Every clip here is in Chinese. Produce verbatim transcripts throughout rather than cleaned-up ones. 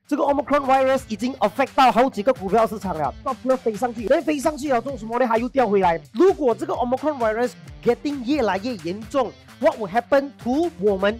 这个 Omicron virus 已经 affect 到好几个股票市场了，到不飞上去，但飞上去了做什么呢？它又掉回来。如果这个 Omicron virus getting 越来越严重 ，What will happen to 我们？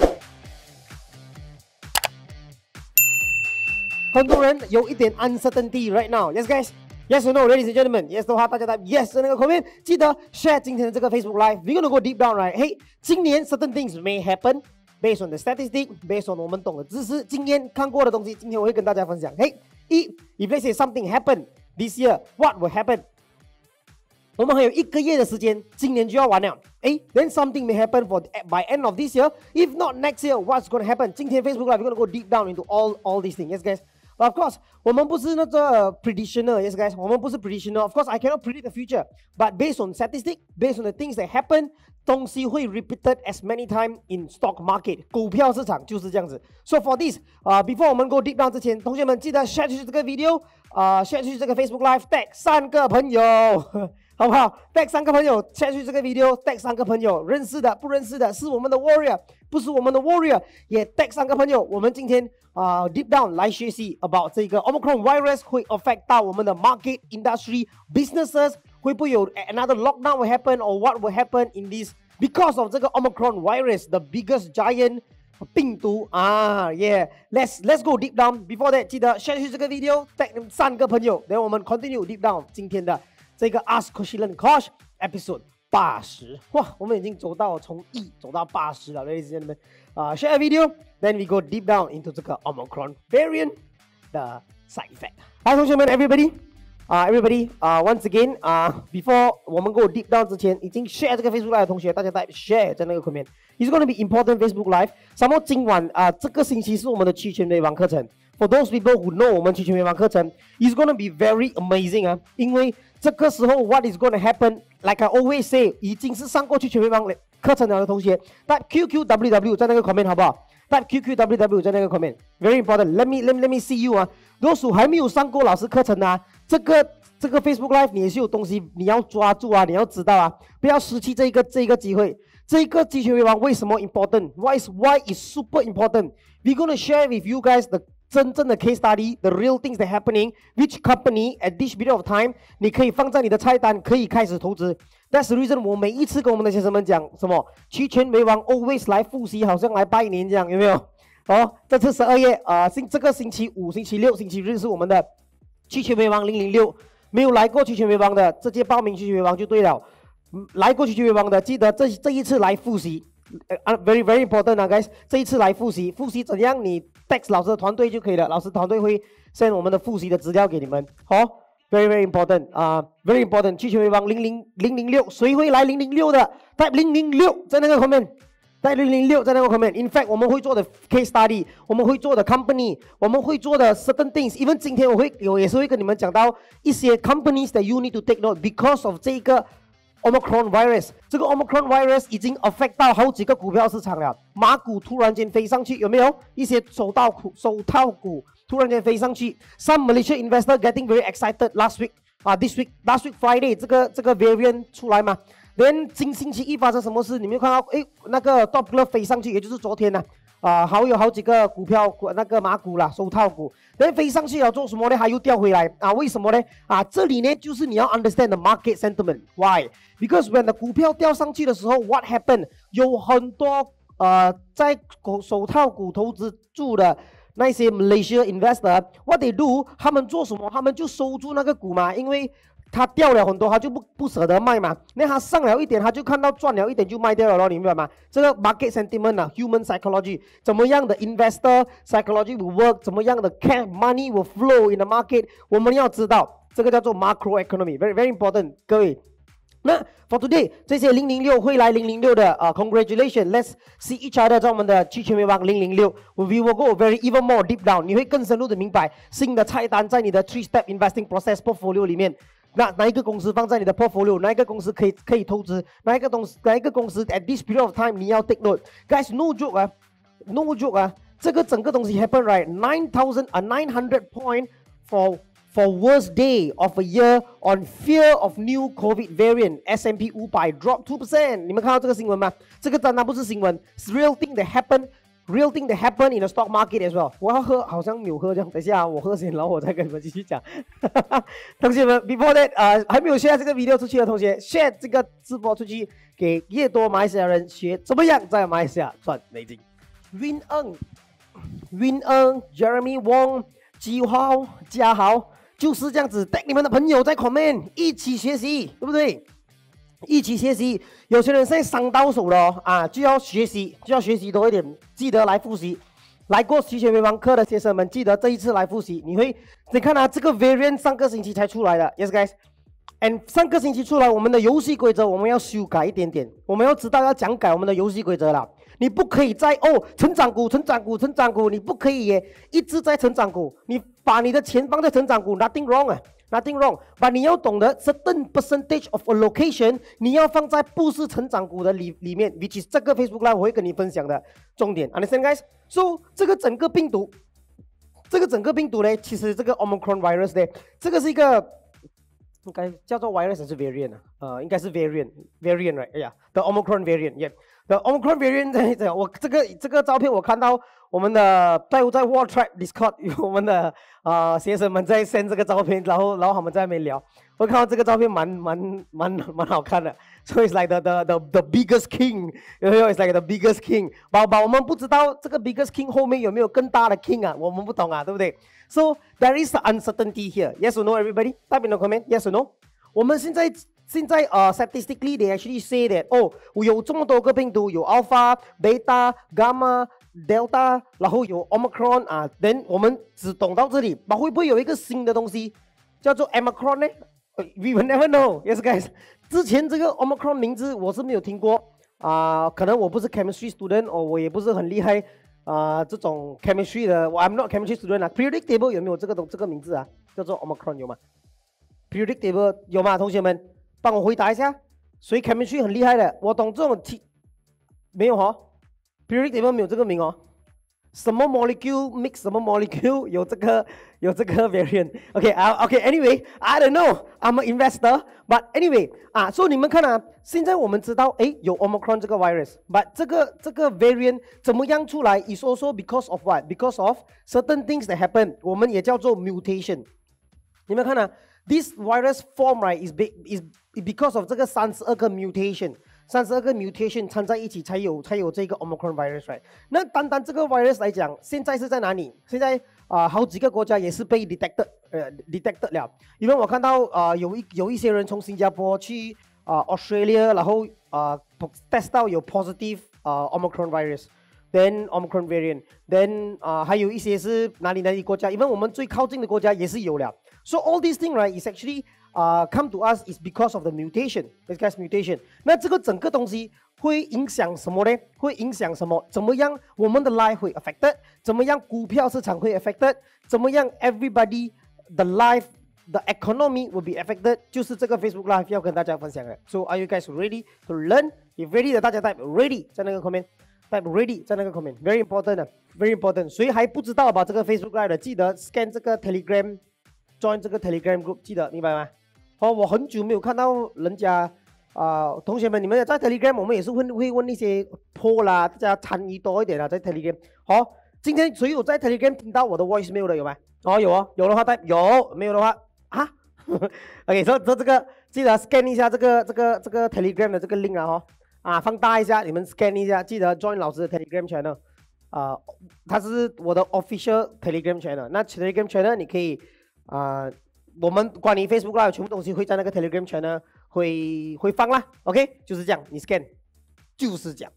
很多人有一点 uncertainty right now. Yes, guys. Yes or no, ladies and gentlemen. Yes 的话，大家打 yes 的那个 comment， 记得 share 今天的这个 Facebook Live. We're gonna go deep down, right? Hey， 今年 certain things may happen based on the statistic, based on 我们懂的知识、经验看过的东西。今天我会跟大家分享。Hey， 一 ，if let's say something happened this year, what will happen？ 我们还有一个月的时间，今年就要完了。哎 ，then something may happen for by end of this year. If not next year, what's going to happen？ 今天 Facebook Live we're gonna go deep down into all all these things. Yes, guys. But of course， 我们不是那个 predictioner. Yes, guys. 我们不是 predictioner. Of course, I cannot predict the future. But based on statistics, based on the things that happen， 东西会 repeated as many times in stock market。股票市场就是这样子。So for this， 啊、uh, ，before 我们 go deep down 之前，同学们记得 share 出去这个 video， 啊、uh, ，share 出去这个 Facebook Live，tag 三个朋友。好不好 ？tag 三个朋友 ，share 去这个 video，tag 三个朋友，认识的、不认识的，是我们的 warrior， 不是我们的 warrior， 也 tag 三个朋友。我们今天啊、uh, deep down 来学习 about 这个 Omicron virus 会 affect 到我们的 market industry businesses， 会不会有 another lockdown will happen or what will happen in this because of 这个 Omicron virus the biggest giant 病毒啊 ，yeah，let's let's go deep down. Before that， 记得 share 去这个 video，tag 三个朋友，然后我们 continue deep down 今天的。这个 Ask Question Kosh episode 八十，哇，我们已经走到从一走到八十了 ，ladies and gentlemen， 啊、uh, ，share a video，then we go deep down into 这个 Omicron variant 的 side effect。来，同学们 ，everybody， 啊、uh, ，everybody， 啊、uh, ，once again， 啊、uh, ，before 我们 go deep down 之前，已經 share 這個 Facebook Live 的同學，大家 type share 在那個 comment。It's going to be important Facebook Live。什麼今晚啊、呃，這個星期是我們的期權微網課程。For those people who know 我們期權微網課程 ，is going to be very amazing 啊，因為這個時候 what is going to happen？ Like I always say， 已經是上過期權微網課程了的同學 ，type Q Q W W 在那個 comment 好不好 ？type Q Q W W 在那個 comment，very important。Let me let me let me see you 啊，those who還沒有上過老師課程啊，這個這個 Facebook Live 你也是有東西你要抓住啊，你要知道啊，不要失去這個這個機會。這個期權微網為什麼 important？Why is why is super important？We're gonna share with you guys the 真正的 case study, the real things that happening, which company at this period of time, 你可以放在你的菜单，可以开始投资。That's the reason 我每一次跟我们的学生们讲什么期权微网 always 来复习，好像来拜年这样，有没有？哦，这次十二月啊，星、呃、这个星期五、星期六、星期日是我们的期权微网零零六，没有来过期权微网的，直接报名期权微网就对了。来过期权微网的，记得这这一次来复习。Uh, very very important 啊 ，guys！ 这一次来复习，复习怎样？你 text 老师的团队就可以了，老师团队会 send 我们的复习的资料给你们。好、oh, ，very very important 啊、uh, ，very important。期权微网零零零零六，谁会来零零六的 ？type 零零六在那个 comment，type 零零六在那个 comment。In fact， 我们会做的 case study， 我们会做的 company， 我们会做的 certain things。Even 今天我会我也是会跟你们讲到一些 companies that you need to take note because of 这个。Omicron virus， 这个 Omicron virus 已经 affect 到好几个股票市场了，马股突然间飞上去，有没有？一些手套股、手套股突然间飞上去。Some Malaysia investor getting very excited last week 啊 ，this week last week Friday 这个这个 variant 出来嘛 ，then 今星期一发生什么事？你们有看到？诶，那个 Top Glove 飞上去，也就是昨天呢、啊，啊，好有好几个股票那个马股啦，手套股。then 飞上去了做什么呢？它又掉回来啊？为什么呢？啊，这里呢就是你要 understand the market sentiment。Why？ Because when the 股票掉上去的时候 ，what happened？ 有很多呃在手套股投资住的那些 Malaysia investor，what they do？ 他们做什么？他们就收住那个股嘛，因为它掉了很多，他就不不舍得卖嘛。那他上了一点，他就看到赚了一点就卖掉了咯，你明白吗？这个 market sentiment 啊 ，human psychology， 怎么样的 investor psychology will work？ 怎么样的 cash money will flow in the market？ 我们要知道，这个叫做 macro economy，very very important， 各位。那 for today 这些零零六会来零零六的啊、uh, ，congratulations，let's see each other 在我们的期权微网零零六 ，we will go very even more deep down， 你会更深入的明白新的菜单在你的 three step investing process portfolio 里面。那哪一个公司放在你的 portfolio？ 哪一个公司可以可以投资？哪一个公司哪一个公司 at this period of time 你要 take note。Guys, no joke 啊 ，no joke 啊，这个整个东西 happen right nine thousand 啊 nine hundred point for for worst day of a year on fear of new COVID variant S and P 五百 drop two percent。你们看到这个新闻吗？这个当然不是新闻，是 real thing that happened real thing that happen in the stock market as well。我要喝，好像没有喝这样。等一下我喝先，然后我再跟你们继续讲。同学们 ，before that， 呃，还没有 share 这个 video 出去的同学 ，share 这个直播出去，给越多马来西亚人学怎么样在马来西亚赚美金。Win Eng、Win Eng、Jeremy Wong、基豪、嘉豪就是这样子，带你们的朋友在 comment 一起学习，对不对？一起学习，有些人现在伤到手了哦啊，就要学习，就要学习多一点，记得来复习。来过期权微方课的学生们，记得这一次来复习。你会，你看啊，这个 variant 上个星期才出来的 ，yes guys。And 上个星期出来，我们的游戏规则我们要修改一点点，我们要知道要讲改我们的游戏规则了。你不可以再哦，成长股、成长股、成长股，你不可以也一直在成长股，你把你的钱放在成长股 ，nothing wrong 啊。Nothing wrong， but 你要懂得 certain percentage of allocation， 你要放在不是成长股的里里面 ，which is 这个 Facebook Live 我会跟你分享的重点 ，understand guys？ So 这个整个病毒，这个整个病毒呢，其实这个 Omicron virus 呢，这个是一个应该叫做 virus 还是 variant 啊？呃，应该是 variant，variant right？ 哎呀 ，the Omicron variant，yeah。The Omicron variant 我这个这个照片我看到我们的在在 World Trade Discord 有我们的呃学生们在 send 这个照片，然后然后他们在那边聊，我看到这个照片蛮蛮蛮蛮好看的。So it's like the the the the biggest king， you know, it's like the biggest king。宝宝，我们不知道这个 biggest king 后面有没有更大的 king 啊？我们不懂啊，对不对 ？So there is uncertainty here. Yes or no, everybody? Type in the comment. Yes or no? 我们现在。现在呃、uh, ，statistically they actually say that 哦，有这么多个病毒，有 Alpha、Beta、Gamma、Delta， 然后有 Omicron 啊。then 我们只懂到这里，那会不会有一个新的东西叫做 Omicron 呢 ？We will never know. Yes, guys. 之前这个 Omicron 名字我是没有听过啊、呃，可能我不是 chemistry student， 哦，我也不是很厉害啊、呃，这种 chemistry 的，我 I'm not chemistry student 啊。Periodic table 有没有这个东这个名字啊？叫做 Omicron 有吗 ？Periodic table 有吗？同学们？帮我回答一下，所以 chemistry 很厉害的，我懂这种题没有哦 ，periodic table 没有这个名哦，什么 molecule mix 什么 molecule 有这个有这个 variant。OK 啊 ，OK，anyway，I don't know，I'm an investor，but anyway 啊，所以你们看啊，现在我们知道，哎，有 Omicron 这个 virus，but 这个这个 variant 怎么样出来 ？is also because of what？Because of certain things that happen， 我们也叫做 mutation。你们看啊。This virus form right is be, is because of 这个三十二个 mutation， 三十二个 mutation 掺在一起才有才有这个 Omicron virus right。那单单这个 virus 来讲，现在是在哪里？现在啊、呃，好几个国家也是被 detected 呃 detected 了。因为我看到啊、呃、有一有一些人从新加坡去啊、呃、Australia， 然后啊、呃、test 到有 positive 啊、呃、Omicron virus。Then Omicron variant，then 啊、呃、还有一些是哪里哪里国家，因为我们最靠近的国家也是有了。So all these things right is actually uh, come to us is because of the mutation. This guy's mutation. 那这个整个东西会影响什么呢？会影响什么？怎么样我们的 life 会 affected？ 怎么样股票市场会 affected？ 怎么样 everybody the life the economy will be affected？ 就是这个 Facebook Live 要跟大家分享的。So are you guys ready to learn? If ready 的大家 type ready 在那个 comment。Type ready 在那个 comment very important 的 very important。谁还不知道把这个 Facebook Live 的，记得 scan 这个 Telegram。Join 这个 Telegram group， 记得明白吗？哦，我很久没有看到人家啊、呃，同学们，你们在 Telegram， 我们也是会会问一些 poll 啦，大家参与多一点啦，在 Telegram。好、哦，今天谁有在 Telegram 听到我的 voice mail 的有吗？哦，有哦，有的话带有，没有的话啊？OK， 所以说这个记得 scan 一下这个这个这个 Telegram 的这个 link 啊哈，啊，放大一下，你们 scan 一下，记得 join 老师的 Telegram channel， 啊、呃，它是我的 official Telegram channel， 那 Telegram channel 你可以。啊、呃，我们关于 Facebook Live 全部东西会在那个 Telegram channel 会会放啦 ，OK， 就是这样，你 scan 就是这样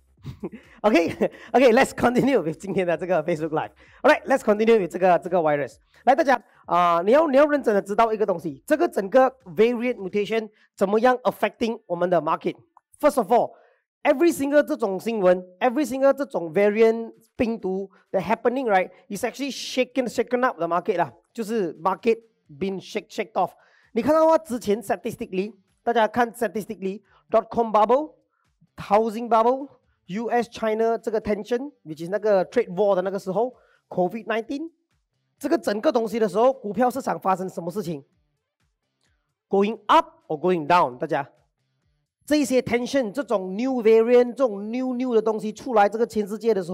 ，OK OK，Let's continue with 今天的这个 Facebook Live。Alright，Let's continue with 这个这个 virus。来，大家啊、呃，你要你要认真的知道一个东西，这个整个 variant mutation 怎么样 affecting 我们的 market。First of all。Every single 这种新闻 ，every single 这种 variant 病毒的 happening right is actually shaken shaken up the market 啦，就是 market been shake shake off。你看到话之前 statistically， 大家看 statistically，dot com bubble、housing bubble、U S China 这个 tension，which is 那个 trade war 的那个时候 ，COVID nineteen 这个整个东西的时候，股票市场发生什么事情 ？Going up or going down？ 大家？这些 tension 这种 new variant 这种 new new 的东西出来这个全世界的时候，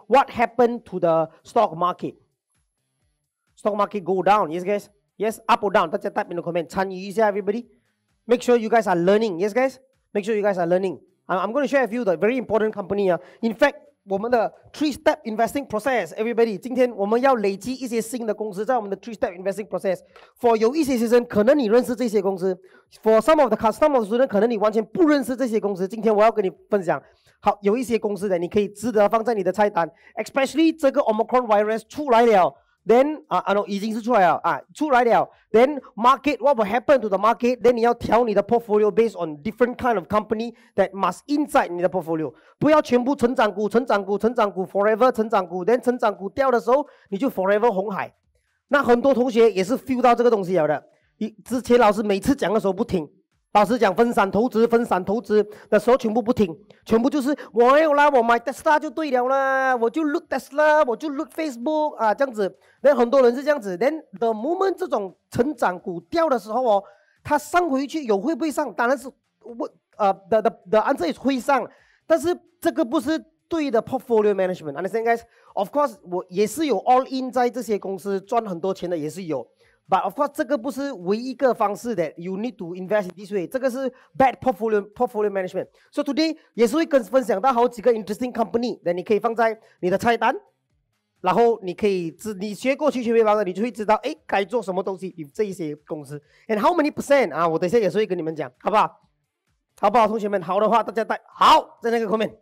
what happened to the stock market? Stock market go down, yes guys? Yes, up or down? 大家 type in the comment. 参与一下 everybody. Make sure you guys are learning, yes guys? Make sure you guys are learning. I'm going to share with you the very important company. Uh. In fact, 我们的 three-step investing process, everybody. 今天我们要累积一些新的公司在我们的 three-step investing process. For 有一些学生，可能你认识这些公司。For some of the customers students， 可能你完全不认识这些公司。今天我要跟你分享，好，有一些公司的你可以值得放在你的菜单。Especially 这个 Omicron virus 出来了。Then 啊啊 no 已经是出来了啊出来了 Then market what will happen to the market Then 你要调你的 portfolio based on different kind of company that must inside 你的 portfolio 不要全部成长股成长股成长股 forever 成长股 Then 成长股掉的时候你就 forever 红海那很多同学也是 feel 到这个东西了的之前老师每次讲的时候不听老师讲分散投资分散投资的时候全部不听全部就是我没有啦我买 Tesla 就对了啦我就 look Tesla 我就 look Facebook 啊这样子那很多人是这样子 Then the moment 这种成长股掉的时候哦它上回去有会不会上当然是我呃 the, the, the answer is 会上但是这个不是对的 portfolio management understand guys of course 我也是有 all in 在这些公司赚很多钱的也是有But of course 这个不是唯一一个方式 that you need to invest in this way 这个是 bad portfolio portfolio management So today 也是会跟分享到好几个 interesting company that 你可以放在你的菜单然后你可以知你学过去学会方的你就会知道诶该做什么东西有这一些公司 And how many percent 啊我等一下也是会跟你们讲好不好好不好同学们好的话大家带好在那个 comment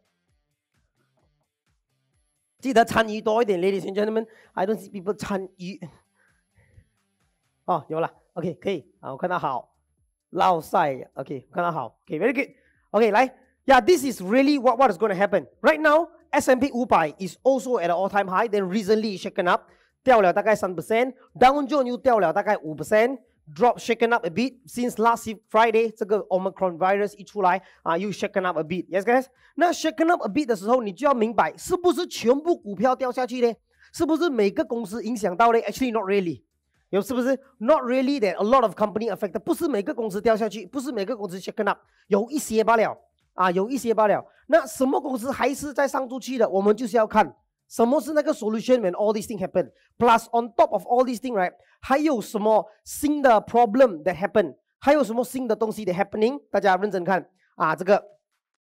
记得参与多一点 ladies and gentlemen I don't see people 参与哦，有了 ，OK， 可以啊，我看到好，绕赛 ，OK， 看到好 ，OK， very good，OK， 来 ，Yeah， this is really what what is going to happen right now. S and P 五百 is also at an all-time high. Then recently shaken up， 掉了大概三 percent，Dow Jones 又掉了大概五 percent，drop shaken up a bit since last Friday， 这个 Omicron virus 一出来啊，又 shaken up a bit，Yes guys， 那 shaken up a bit 的时候，你就要明白是不是全部股票掉下去呢？是不是每个公司影响到呢 ？Actually not really。有是不是 ？Not really that a lot of company affected， 不是每个公司掉下去，不是每个公司 shaken up， 有一些罢了啊，有一些罢了。那什么公司还是在上出去的？我们就是要看什么是那个 solution when all these things happen。Plus on top of all these things right， 还有什么新的 problem that happen？ 还有什么新的东西的 happening？ 大家认真看啊，这个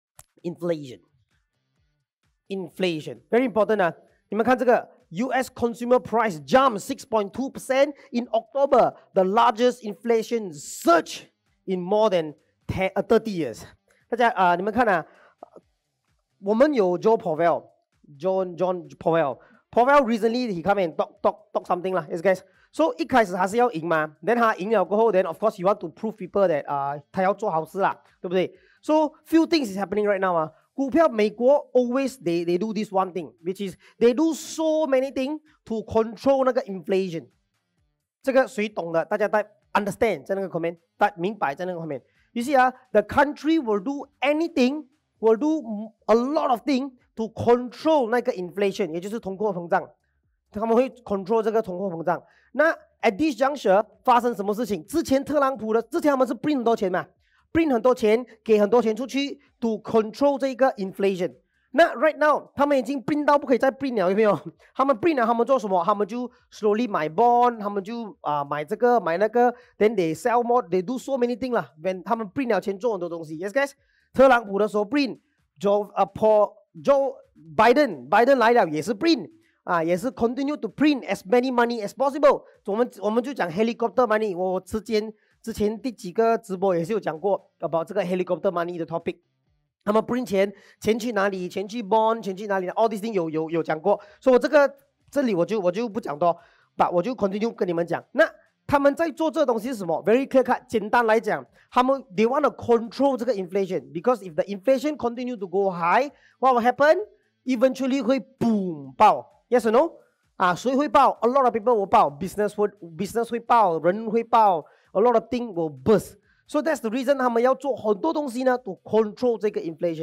inflation，inflation very important 啊，你们看这个。U S consumer price jumped six point two percent in October, the largest inflation surge in more than ten, uh, thirty years. 大家啊、呃，你们看啊，我们有 Joe Powell, John John Powell. Powell recently he come and talk talk talk something 啦 ，yes guys. So 一开始他是要赢嘛 ，then 他赢了过后 ，then of course you want to prove people that 啊、uh, 他要做好事啦，对不对 ？So few things is happening right now 啊。股票美国 always they they do this one thing, which is they do so many things to control 那个 inflation。这个谁懂的？大家在 understand 在那个 comment， 大明白在那个 comment。You see 啊 ，the country will do anything, will do a lot of things to control 那个 inflation， 也就是通货膨胀。他们会 control 这个通货膨胀。那 at this juncture 发生什么事情？之前特朗普的，之前他们是 print 很多钱嘛。print 很多钱，给很多钱出去 to control 这个 inflation。那 right now 他们已经 print 到不可以再 print 了，有没有？他们 print 了，他们做什么？他们就 slowly 买 bond， 他们就啊、uh, 买这个买那个 ，then they sell more，they do so many things 啦。when 他们 print 了钱做很多东西 ，yes guys。特朗普的时候 print，Joe 啊 Paul Joe Biden Biden 来了也是 print。啊，也是 continue to print as many money as possible。我们我们就讲 helicopter money。我之前之前第几个直播也是有讲过 about 这个 helicopter money 的 topic。他们 print 钱，钱去哪里？钱去 bond， 钱去哪里 ？all these things 有有有讲过。所以我这个这里我就我就不讲多，把我就 continue 跟你们讲。那他们在做这个东西是什么 ？Very clear cut。简单来讲，他们 they want to control 这个 inflation，because if the inflation continue to go high，what will happen？Eventually 会 boom 爆。Yes or no？ 啊，谁会爆 ？A lot of people will 爆 ，business 会 business 会爆，人会爆 ，a lot of things will burst。So that's the reason 他们要做很多东西呢，to control 这个 inflation。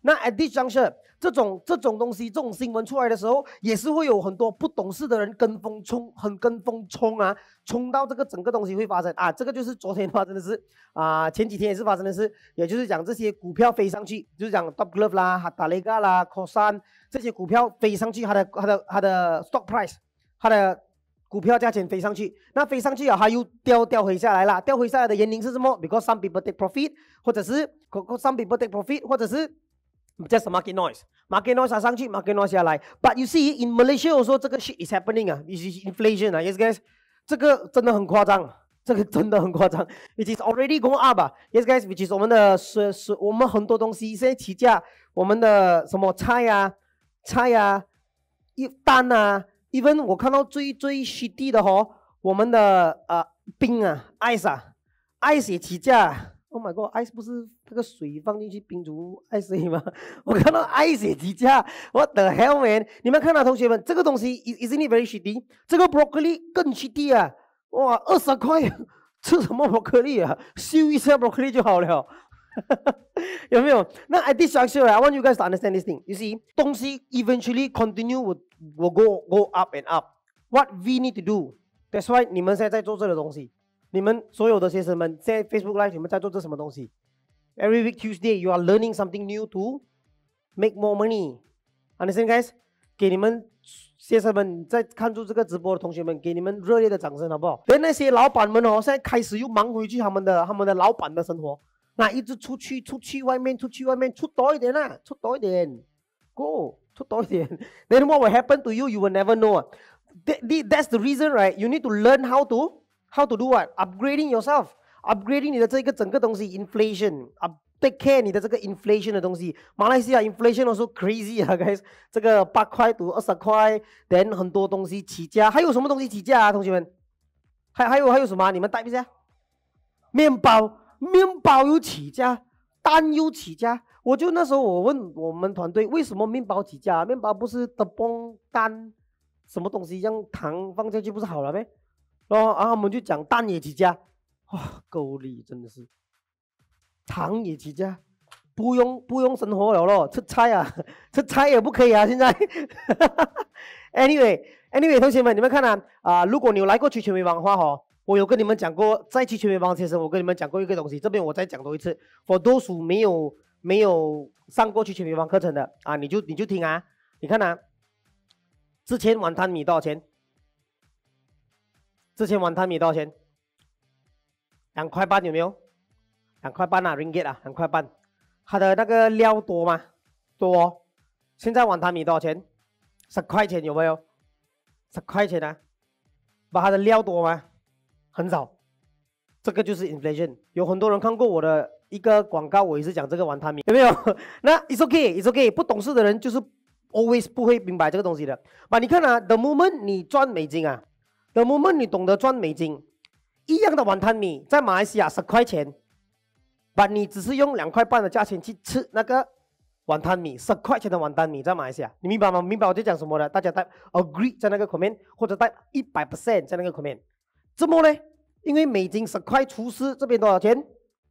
那 at this juncture， 这种这种东西，这种新闻出来的时候，也是会有很多不懂事的人跟风冲，很跟风冲啊，冲到这个整个东西会发生啊。这个就是昨天发生的事啊，前几天也是发生的事，也就是讲这些股票飞上去，就是讲 Top Glove 啦、Hattalega 啦、Kosan 这些股票飞上去，它的它的它的 stock price， 它的股票价钱飞上去，那飞上去啊，它又掉掉回下来了。掉回下来的原因是什么 ？Because some people take profit， 或者是 some people take profit， 或者是 just market noise。market noise 它上去 ，market noise 下来。But you see in Malaysia also 这个 shit is happening 啊 ，this is inflation 啊 ，yes guys， 这个真的很夸张，这个真的很夸张 ，it is already going up 啊 ，yes guys，which is 我们的是是我们很多东西现在起价，我们的什么菜啊、菜啊、一蛋啊。even 我看到最最 shitty 的哦，我们的呃冰啊 ice 啊 ice 也起价 ，Oh my god ice 不是这个水放进去冰煮 ice 吗？我看到 ice 也起价 ，What the hell man？ 你们看到同学们，这个东西 isn't it very shitty？ 这个 broccoli 更 shitty 啊，哇二十块吃什么 broccoli 啊？修一下 broccoli 就好了。有没有？那 at this juncture, I want you guys to understand this thing. You see， 东西 eventually continue will will go go up and up. What we need to do? That's why 你们现在在做这个东西，你们所有的学生们在 Facebook Live 你们在做这什么东西 ？Every week Tuesday you are learning something new to make more money. Understand, guys？ 给你们学生们在看住这个直播的同学们，给你们热烈的掌声，好不好？连那些老板们哦，现在开始又忙回去他们的他们的老板的生活。那一直出去，出去外面，出去外面，出多一点啦，出多一点 ，Go， 出多一点。Then what will happen to you? You will never know. That, that's the reason, right? You need to learn how to how to do what? Upgrading yourself, upgrading 你的这个整个东西 ，inflation, up take care 你的这个 inflation 的东西。马来西亚 inflation also crazy 啊 ，guys， 这个八块到二十块 ，then 很多东西起价，还有什么东西起价啊，同学们？还还有还有什么、啊？你们带一下，面包。面包又起价，蛋又起价，我就那时候我问我们团队为什么面包起价？面包不是的崩蛋什么东西让糖放下去不是好了呗？然后啊，我们就讲蛋也起价，哇，够力真的是，糖也起价，不用不用生活了咯，吃菜啊，吃菜也不可以啊，现在。anyway anyway， 同学们，你们看啊啊、呃，如果你有来过曲权威王的话哦。我有跟你们讲过，在期权员帮先生，我跟你们讲过一个东西，这边我再讲多一次。For those who 没有没有上过期权员帮课程的啊，你就你就听啊，你看啊，之前碗汤米多少钱？之前碗汤米多少钱？两块半有没有？两块半啊 ，ringgit 啊，两块半。它的那个料多吗？多。现在碗汤米多少钱？十块钱有没有？十块钱啊，把它的料多吗？很少，这个就是 inflation。有很多人看过我的一个广告，我也是讲这个碗汤米，有没有？那 it's okay, it's okay。不懂事的人就是 always 不会明白这个东西的。把你看啊 ，the moment 你赚美金啊 ，the moment 你懂得赚美金，一样的碗汤米在马来西亚十块钱，把你只是用两块半的价钱去吃那个碗汤米，十块钱的碗汤米在马来西亚，你明白吗？明白我在讲什么的？大家带 agree 在那个 comment， 或者带一百 percent 在那个 comment。怎么呢？因为美金十块除四，这边多少钱？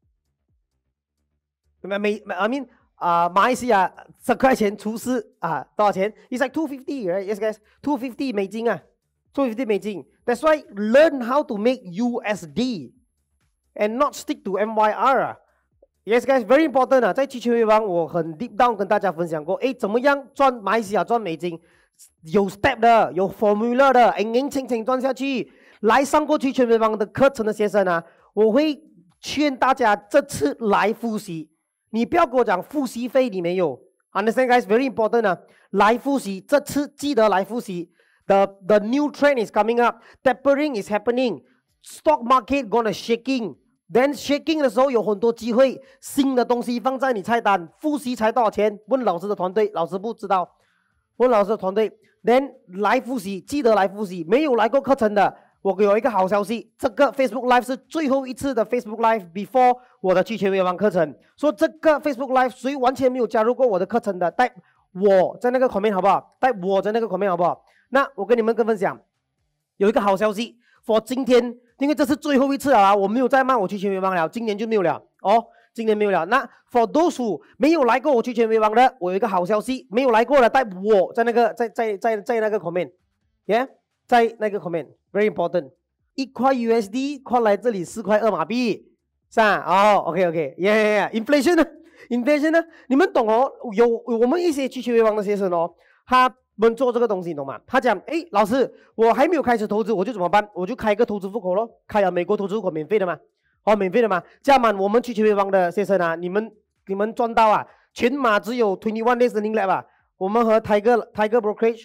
美美 I mean 啊、呃，马来西亚十块钱除四啊，多少钱 ？It's like two fifty, right? Yes, guys, two fifty 美金啊 ，two fifty 美金。That's why learn how to make U S D and not stick to M Y R 啊。Yes, guys, very important 啊，在期权方我很 deep down 跟大家分享过，诶，怎么样赚马来西亚赚美金？有 step 的，有 formula 的，硬硬清清赚下去。来上过期权威方的课程的学生啊，我会劝大家这次来复习，你不要跟我讲复习费你没有 ，understand guys very important 啊，来复习，这次记得来复习。The the new trend is coming up, tapering is happening, stock market gonna shaking, then shaking 的时候有很多机会，新的东西放在你菜单，复习才多少钱？问老师的团队，老师不知道，问老师的团队 ，then 来复习，记得来复习，没有来过课程的。我有一个好消息，这个 Facebook Live 是最后一次的 Facebook Live before 我的期权员课程。说这个 Facebook Live 谁完全没有加入过我的课程的，带我在那个 comment 好不好？带我在那个 comment 好不好？那我跟你们跟分享，有一个好消息 ，for 今天，因为这是最后一次了啊，我没有再卖我期权员了，今年就没有了哦。 今年没有了。那 for those who 没有来过我去全威王的，我有一个好消息，没有来过的带我在那个在在在在那个 comment，yeah， 在那个 comment，very important。一块 U S D 换来这里四块二马币，是吧？哦 ，OK OK，yeah yeah yeah，inflation 呢 ？inflation 呢？你们懂哦？有我们一些去全威王的学生哦，他们做这个东西，你懂吗？他讲，哎，老师，我还没有开始投资，我就怎么办？我就开一个投资户口咯，开了美国投资户口，免费的嘛，哦，免费的嘛。加满我们去全威王的学生啊，你们你们赚到啊，全马只有 twenty one days learning lab 啊，我们和 Tiger Tiger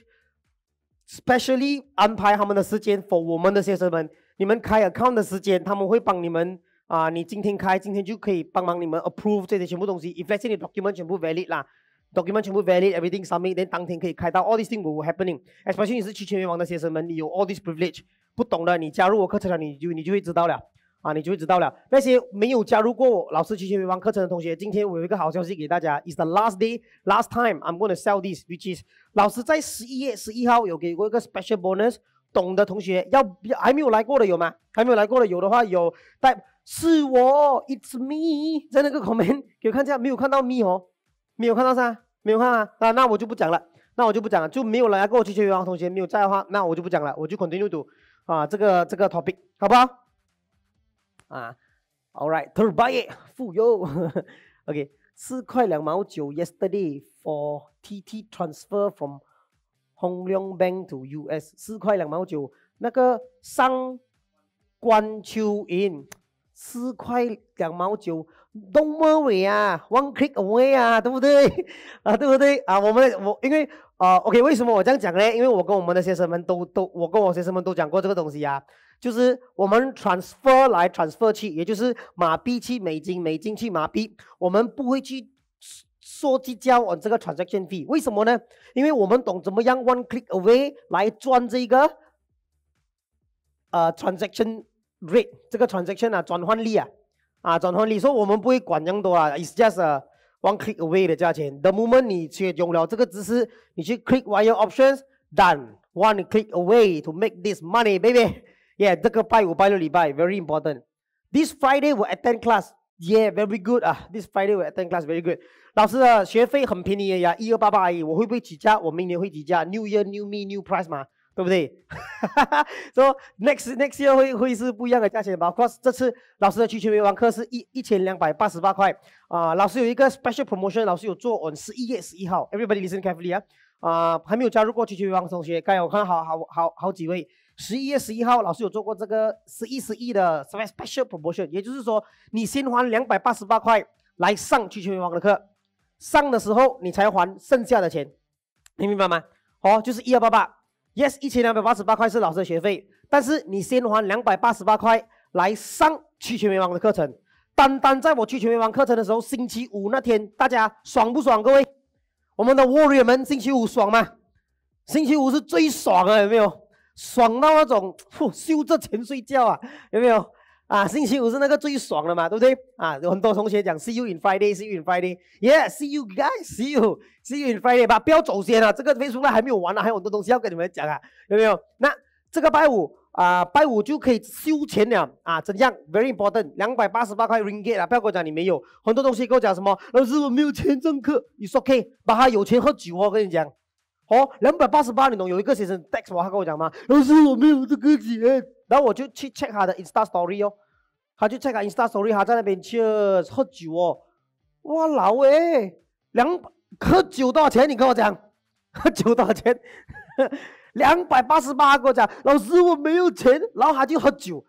Brokerage。Specially 安排他们的时间 for 我们的学生们，你们开 account 的时间，他们会帮你们啊、呃，你今天开，今天就可以帮忙你们 approve 这些全部东西。If let's say 你 document 全部 valid 啦 ，document 全部 valid，everything submit， then 当天可以开到 all these things will happening。Especially 你是去全威王的学生们，你有 all this privilege， 不懂的你加入我课程了，你就你就会知道了。啊，你就会知道了。那些没有加入过老师去全威王课程的同学，今天我有一个好消息给大家 ，It's the last day, last time I'm going to sell this, which is 老师在十一月十一号有给过一个 special bonus， 懂的同学要还没有来过的有吗？还没有来过的有的话有，带是我 ，It's me， 在那个 comment 给我看一下，没有看到 me 哦，没有看到噻，没有看啊，啊，那我就不讲了，那我就不讲了，就没有来过去全威王同学没有在的话，那我就不讲了，我就 continue to 啊这个这个 topic 好不好？啊 ，All right， terbaik， 富有，OK， 四块两毛九 ，yesterday for T T transfer from Hong Leong Bank to U S， 四块两毛九，那个上官秋银，四块两毛九 ，Don't worry 啊 ，one click away 啊，对不对？啊，对不对？啊，我们我因为啊 ，OK， 为什么我这样讲呢？因为我跟我们的学生们都都，我跟我学生们都讲过这个东西啊。就是我们 transfer 来 transfer 去，也就是马币去美金，美金去马币，我们不会去说计较我这个 transaction fee， 为什么呢？因为我们懂怎么样 one click away 来赚这个呃 transaction rate， 这个 transaction 啊转换率啊啊转换率，所以我们不会管那么多啊 ，it's just a one click away 的价钱。The moment 你去用了这个知识，你去 click wire options done one click away to make this money baby。Yeah， 这个拜五拜六礼拜 very important. This Friday will attend class. Yeah, very good 啊。This Friday will attend class, very good. 老师的学费很便宜呀，一二八八而已。我会不会起价？我明年会起价。New year, new me, new price 嘛，对不对？所以 next next year 会会是不一样的价钱吧。Of course， 这次老师的去全威王课是一一千两百八十八块啊。老师有一个 special promotion， 老师有做 on 十一月十一号。Everybody listen carefully 啊。啊，还没有加入过去全威王的同学，刚才我看好好好好几位。十一月十一号，老师有做过这个十一十一的 special promotion， 也就是说，你先还两百八十八块来上去全威王的课，上的时候你才还剩下的钱，你明白吗？哦，就是一二八八 ，yes， 一千两百八十八块是老师的学费，但是你先还两百八十八块来上去全威王的课程。单单在我去全威王课程的时候，星期五那天，大家爽不爽？各位，我们的 warrior 们，星期五爽吗？星期五是最爽的，有没有？爽到那种，呼，休着钱睡觉啊，有没有？啊，星期五是那个最爽的嘛，对不对？啊，有很多同学讲 ，see you in Friday，see you in Friday，yeah，see you guys，see you，see you in Friday 吧，不要走先啊，这个 Facebook 还没有完啊，还有很多东西要跟你们讲啊，有没有？那这个拜五啊、呃，拜五就可以休钱了啊，怎样 ？Very important， 两百八十八块 ringgit 啊，不要跟我讲你没有，很多东西跟我讲什么，老师我没有钱上课，你说 OK， 把他有钱喝酒哦，我跟你讲。哦，两百八十八，你懂？有一个学生 text 我，他跟我讲吗？老师，我没有这个钱。然后我就去 check 他的 Insta Story 哦，他就 check 他 Insta Story， 他在那边去喝酒哦。哇，老诶，两喝酒多少钱？你跟我讲，喝酒多少钱？两百八十八，跟我讲，老师我没有钱。然后他就喝酒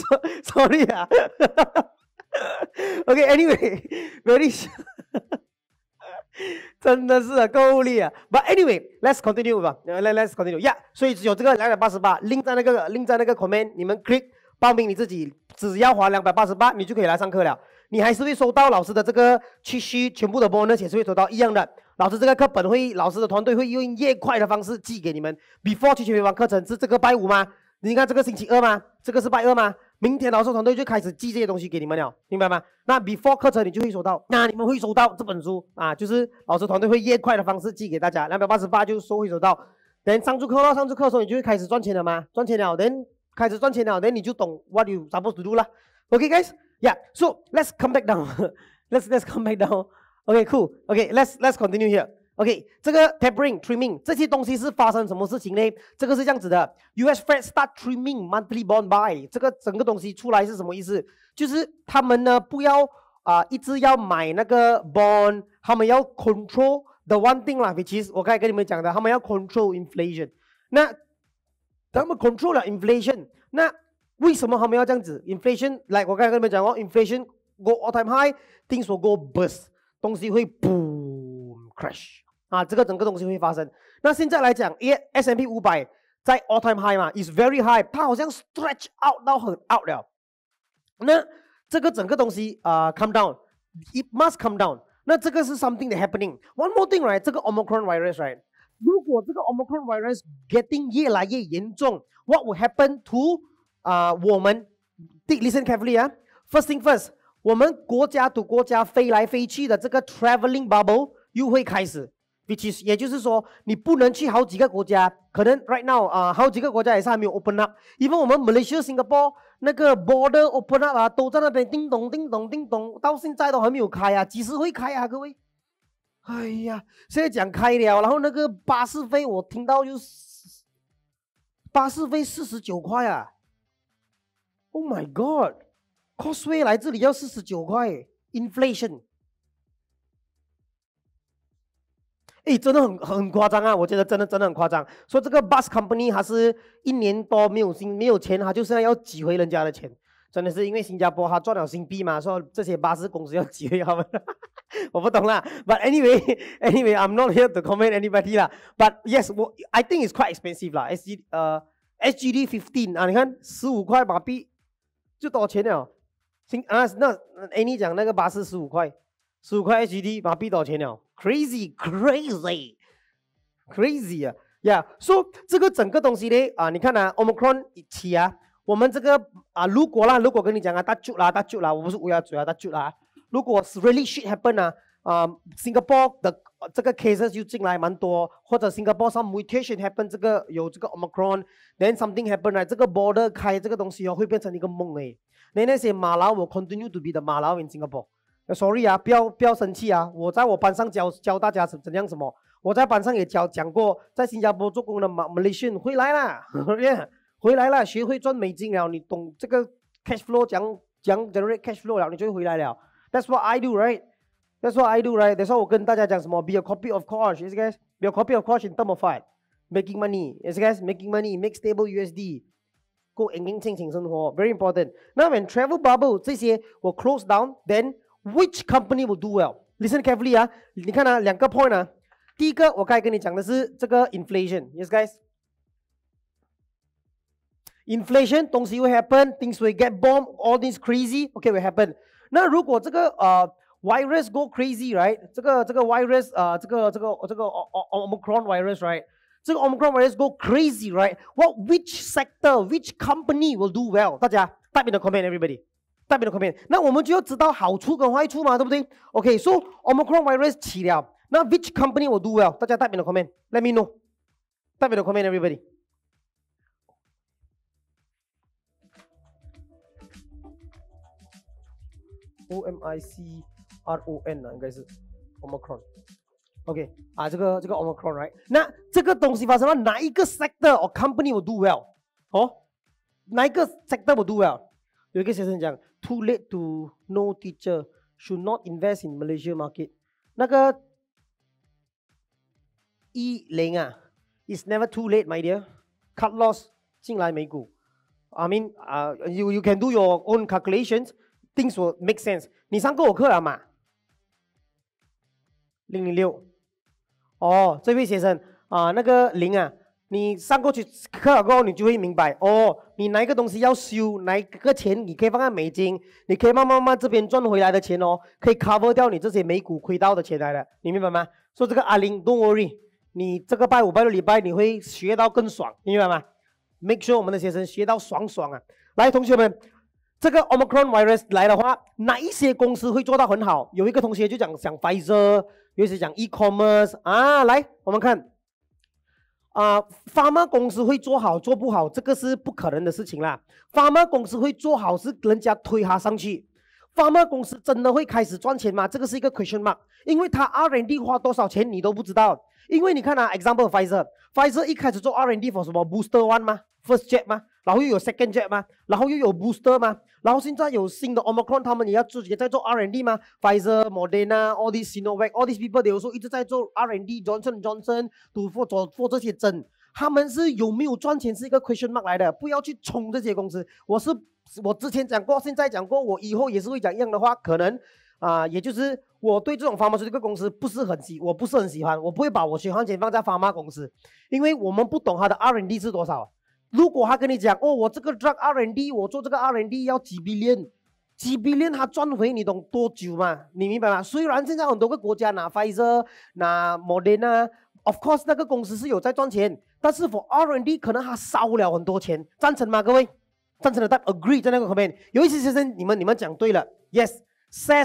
，sorry 啊。OK，anyway，very 真的是够力啊 ！But anyway, let's continue 吧。Let Let's continue. Yeah， 所以有这个两百八十八 link 在那个 link 在那个 comment， 你们 click 报名你自己，只要还两百八十八，你就可以来上课了。你还是会收到老师的这个去续全部的 bonus， 也是会收到一样的。老师这个课本会，老师的团队会用越快的方式寄给你们。Before 去全威王课程是这个拜五吗？你看这个星期二吗？这个是拜二吗？明天老师团队就开始寄这些东西给你们了，明白吗？那 before 课程你就会收到，那你们会收到这本书啊，就是老师团队会越快的方式寄给大家，两百八十八就收会收到。等上主课了，上主课的时候你就会开始赚钱了吗？赚钱了，等开始赚钱了，等你就懂 what you supposed to do 了。Okay guys, yeah, so let's come back down let's let's come back down. Okay, cool. Okay, let's let's continue here. Okay， 这个 tapering, trimming 这些东西是发生什么事情呢？这个是这样子的 ，U S Fed start trimming monthly bond buy， 这个整个东西出来是什么意思？就是他们呢不要啊、呃、一直要买那个 bond， 他们要 control the one thing 啦 ，which is 我刚才跟你们讲的，他们要 control inflation。那他们 control 了 inflation， 那为什么他们要这样子 ？inflation，like 我刚才跟你们讲哦 ，inflation go all time high，things will go burst， 东西会 boom crash。啊，这个整个东西会发生。那现在来讲 ，S and P 五百在 all time high 嘛 ，is very high， 它好像 stretch out 到很 out 了。那这个整个东西啊、uh, come down，it must come down。那这个是 something that happening。One more thing，right？ 这个 Omicron virus，right？ 如果这个 Omicron virus getting 越来越严重 ，what will happen to 啊、uh, 我们 ？Listen carefully 啊。First thing first， 我们国家to国家飞来飞去的这个 traveling bubble 又会开始。Which is， 也就是说，你不能去好几个国家，可能 right now 啊、呃，好几个国家也是还没有 open up。因为我们 Malaysia、Singapore 那个 border open up 啊，都在那边叮咚叮咚叮咚，到现在都还没有开啊，几时会开啊，各位？哎呀，现在讲开了，然后那个巴士费我听到就巴士费四十九块啊 ！Oh my God，Causeway 来这里要四十九块 ，inflation。哎，真的很很夸张啊！我觉得真的真的很夸张。说这个 bus company 它是一年多没有新没有钱，它就现在要挤回人家的钱，真的是因为新加坡它赚了新币嘛，说这些巴士公司要挤回他们。我不懂啦 ，But anyway, anyway, I'm not here to comment anybody 啦。But yes, 我 I think it's quite expensive 啦。S G 呃 S G D fifteen 啊，你看十五块马币就多少钱了？新啊那 Annie 讲那个巴士十五块。十五块 S G D 马币多少钱了 ？Crazy, crazy, crazy 啊呀！说这个整个东西呢啊，你看啊 ，Omicron 起啊，我们这个啊，如果啦，如果跟你讲啊，大舅啦，大舅啦，我不是乌鸦嘴啊，大舅啦。如果 really shit happen 啊，啊 ，Singapore 的这个 cases 就进来蛮多，或者 Singapore some mutation happen， 这个有这个 Omicron，then something happen 啊，这个 border 开这个东西哦，会变成一个梦诶。那那些马劳我 continue to be the 马劳 in Singapore。Sorry 啊，不要不要生气啊！我在我班上教教大家怎怎样什么，我在班上也教讲过，在新加坡做工的马 Malaysian 回来啦，回来啦，学会赚美金了，你懂这个 cash flow 讲讲 generate cash flow 了，你就会回来了。That's what I do, right? That's what I do, right? That's why 我跟大家讲什么 ，be a copy of course, yes guys. Be a copy of course in term of what? Making money, yes guys. Making money, make stable U S D. 过安安静静生活 ，very important. 那 when travel bubble 这些我 close down, then。Which company will do well? Listen carefully 啊，你看啊，两个 point 啊。第一个，我刚才跟你讲的是这个 inflation，yes guys。inflation 东西会 happen，things will get bombed，all this crazy，OK will happen。那如果这个呃 virus go crazy，right？ 这个这个 virus 呃这个这个这个 Omicron virus，right？ 这个 Omicron virus go crazy，right？What which sector，which company will do well？ 大家 type in the comment everybody。代表的 comment， 那我们就要知道好处跟坏处嘛，对不对 ？OK，so Omicron virus 起了，那 which company will do well？ 大家代表的 comment，let me know。代表的 comment everybody。O M I C R O N 啊，应该是 Omicron。OK 啊，这个这个 Omicron right？ 那这个东西发生了哪一个 sector or company will do well？ 哦，哪一个 sector will do well？ 有一个学生讲 ，too late to know teacher should not invest in Malaysia market。那个一零啊 ，it's never too late, my dear. Cut loss 进来美股 ，I mean 啊、uh,，you you can do your own calculations, things will make sense。你上过我课了嘛？零零六，哦，这位学生啊、呃，那个零啊。你上过去课了过后，你就会明白哦。你哪一个东西要修，哪一个钱你可以放在美金，你可以慢慢慢慢这边赚回来的钱哦，可以 cover 掉你这些美股亏到的钱来的，你明白吗？说这个阿玲 ，don't worry， 你这个拜五拜六礼拜你会学到更爽，你明白吗 ？Make sure 我们的学生学到爽爽啊！来，同学们，这个 Omicron virus 来的话，哪一些公司会做到很好？有一个同学就讲讲 Pfizer， 有一些讲 e-commerce 啊，来，我们看。啊、呃、，pharma 公司会做好做不好，这个是不可能的事情啦。pharma 公司会做好是人家推它上去 ，pharma 公司真的会开始赚钱吗？这个是一个 question mark， 因为它 R and D 花多少钱你都不知道。因为你看啊 ，example Pfizer，Pfizer 一开始做 R and D for 什么 booster one 吗 ？first jet 吗？然后又有 second jet 吗？然后又有 booster 吗？然后现在有新的 Omicron， 他们也要自己在做 R and D 吗 ？Pfizer、Moderna、all these Sinovac、all these people， 有时候一直在做 R and D，Johnson Johnson 都做做做这些针，他们是有没有赚钱是一个 question mark 来的，不要去冲这些公司。我是我之前讲过，现在讲过，我以后也是会讲一样的话，可能啊、呃，也就是我对这种 pharma 这个公司不是很喜，我不是很喜欢，我不会把我血汗钱放在 pharma 公司，因为我们不懂它的 R and D 是多少。如果他跟你讲，哦，我这个 drug R and D， 我做这个 R and D 要几 billion， 几 billion 他赚回，你懂多久吗？你明白吗？虽然现在很多个国家拿 Pfizer、拿 Moderna，of course 那个公司是有在赚钱，但是 for R and D 可能他烧了很多钱，赞成吗？各位，赞成的答 agree 在那个 comment。有一些先生，你们你们讲对了 ，yes，SaaS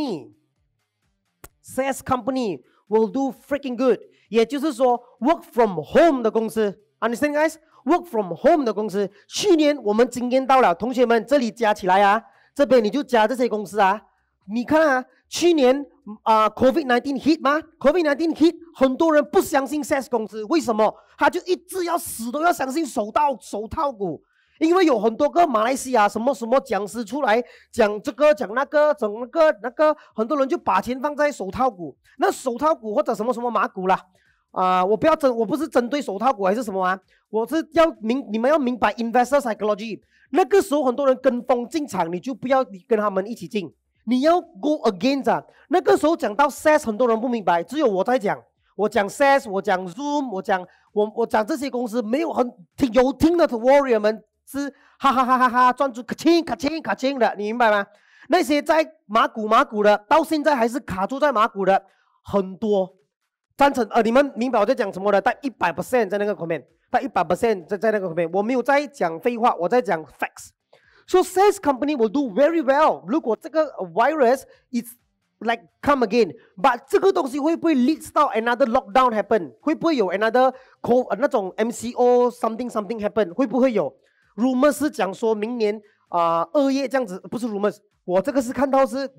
company，SaaS company will do freaking good， 也就是说 work from home 的公司 ，understand guys？Work from home 的公司，去年我们经验到了，同学们这里加起来啊，这边你就加这些公司啊。你看啊，去年啊、呃、COVID 十九 hit 吗 ？COVID 十九 hit， 很多人不相信 SaaS 公司，为什么？他就一直要死都要相信手套手套股，因为有很多个马来西亚什么什么讲师出来讲这个讲那个讲那个那个，很多人就把钱放在手套股，那手套股或者什么什么马股啦。啊、呃，我不要针，我不是针对手套股还是什么啊，我是要明，你们要明白 investor psychology。那个时候很多人跟风进场，你就不要跟他们一起进，你要 go against 啊。那个时候讲到 SaaS， 很多人不明白，只有我在讲。我讲 SaaS， 我讲 Zoom， 我讲我我讲这些公司没有很听有听的 warrior 们是哈哈哈哈哈赚出卡清卡清卡清的，你明白吗？那些在马股马股的，到现在还是卡住在马股的很多。赞成呃，你们明白我在讲什么的？带一百 percent 在那个 comment， 带一百 percent 在在那个 comment， 我没有在讲废话，我在讲 facts。So SaaS company will do very well。如果这个 virus is like come again，but 这个东西会不会 leads 到 another lockdown happen？ 会不会有 another co 那种 M C O something something happen？ 会不会有 rumors 是讲说明年啊、呃、二月这样子？不是 rumors， 我这个是看到是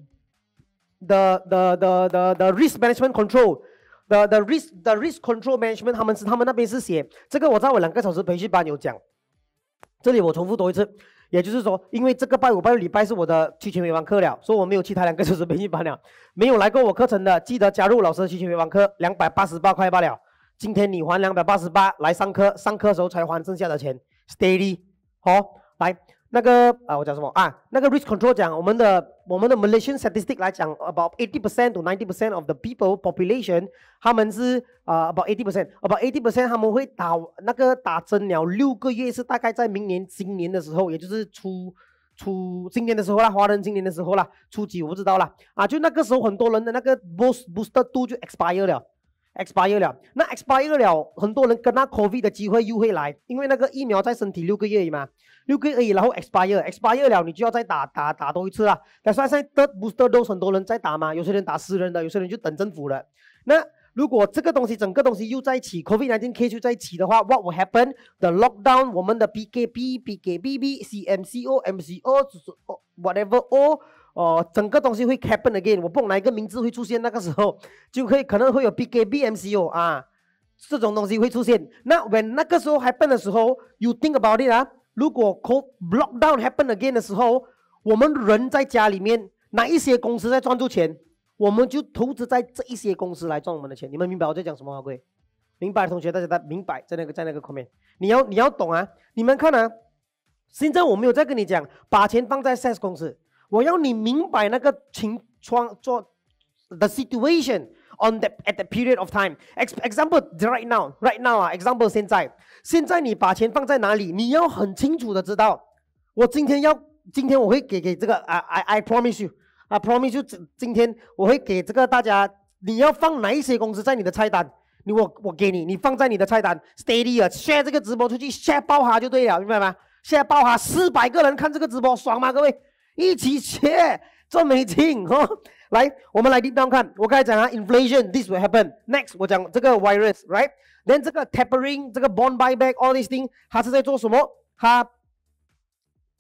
the the the the the risk management control。The the risk the risk control management， 他们是他们那边是写这个，我在我两个小时培训班有讲，这里我重复多一次，也就是说，因为这个拜五拜六礼拜是我的期权微网课了，所以我没有其他两个小时培训班了。没有来过我课程的，记得加入老师的期权微网课，两百八十八块罢了。今天你还两百八十八来上课，上课的时候才还剩下的钱 ，steady， 好、哦，来。那个啊，我讲什么啊？那个 risk control 讲我们的我们的 Malaysian statistic 来讲 ，about eighty percent to ninety percent of the people population， 他们是啊、uh, about eighty percent，about eighty percent 他们会打那个打针了六个月，是大概在明年今年的时候，也就是初初今年的时候啦，华人今年的时候啦，初几我不知道啦啊，就那个时候很多人的那个 boost booster 度就 expire 了。expire 了，那 expire 了，很多人跟那 COVID 的机会又会来，因为那个疫苗在身体六个月而已嘛，六个月而已，然后 expire，expire 了，你就要再打打打多一次啦。但是现在 third booster dose 很多人在打嘛，有些人打私人的，有些人就等政府的。那如果这个东西整个东西又在一起 ，COVID 十九 case 又在一起的话 ，what will happen？ The lockdown， 我们的 P K P、P K B B、C M C O、M C O，whatever O。哦，整个东西会 happen again， 我不懂哪一个名字会出现，那个时候就可以可能会有 P K B M C O 啊，这种东西会出现。那 when 那个时候 happen 的时候 ，you think about it 啊，如果 lockdown happen again 的时候，我们人在家里面，哪一些公司在赚住钱，我们就投资在这一些公司来赚我们的钱。你们明白我在讲什么吗？各位，明白的同学大家明白，在那个在那个 comment， 你要你要懂啊。你们看啊，现在我没有在跟你讲把钱放在 SaaS 公司。我要你明白那个情况，做 the situation on that at the period of time. Example right now, right now 啊 ，example 现在，现在你把钱放在哪里？你要很清楚的知道，我今天要，今天我会给给这个啊 I I promise you, I promise you， 今天我会给这个大家，你要放哪一些公司在你的菜单？你我我给你，你放在你的菜单 ，steady 啊 ，share 这个直播出去 ，share 爆哈就对了，明白吗 ？share 爆哈，四百个人看这个直播，爽吗？各位？一起切赚美金哦！来，我们来地方看。我刚才讲啊 ，inflation this will happen. Next， 我讲这个 virus，right？Then 这个 tapering， 这个 bond buyback，all these things， 它是在做什么？它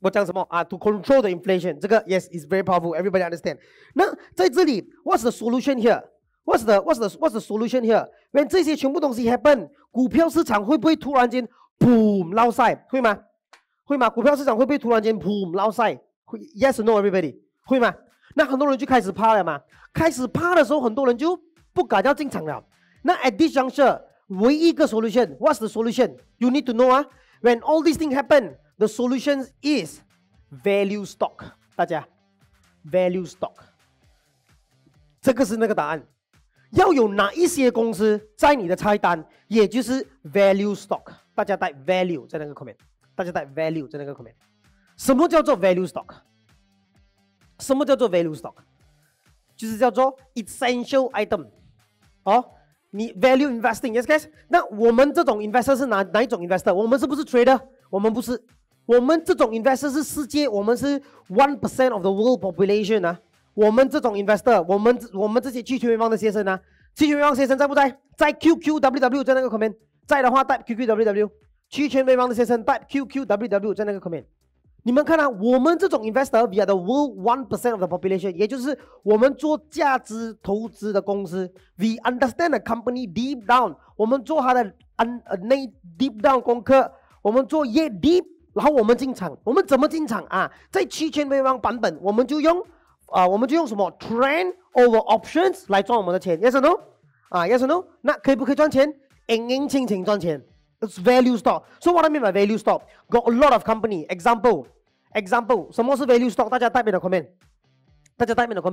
我讲什么啊 ？To control the inflation， 这个 yes is very powerful. Everybody understand？ 那在这里 ，what's the solution here？ What's the what's the what's the solution here? When 这些全部东西 happen， 股票市场会不会突然间 boom 落赛？会吗？会吗？股票市场会不会突然间 boom 落赛？会 ？Yes or no everybody？ 会吗？那很多人就开始怕了嘛。开始怕的时候，很多人就不敢要进场了。那 at this juncture， 唯一一个 solution，what's the solution? You need to know 啊。When all these things happen, the solution is value stock。大家 ，value stock， 这个是那个答案。要有哪一些公司在你的菜单，也就是 value stock。大家带 value 在那个 comment， 大家带 value 在那个 comment。什么叫做 value stock？ 什么叫做 value stock？ 就是叫做 essential item。哦，你 value investing， yes guys？ 那我们这种 investor 是哪哪一种 investor？ 我们是不是 trader？ 我们不是，我们这种 investor 是世界，我们是 one percent of the world population 啊。我们这种 investor， 我们我们这些期权员方的先生呢？期权员方先生在不在？在 Q Q W W 在那个 comment， 在的话带 Q Q W W。期权员方的先生带 Q Q W W 在那个 comment。你们看啊，我们这种 investor，we are the world one percent of the population， 也就是我们做价值投资的公司 ，we understand the company deep down， 我们做它的 un 内 deep down 功课，我们做越 deep， 然后我们进场，我们怎么进场啊？在期权员方版本，我们就用。啊、呃，我们就用什么 trend over options 来赚我们的钱 ，yes or no？ 啊 ，yes or no？ 那可以不可以赚钱？硬硬清清赚钱 ，it's value stock. So what I mean by value stock? Got a lot of company. Example, example， 什么是 value stock？ 大家type in the comment， 大家type in the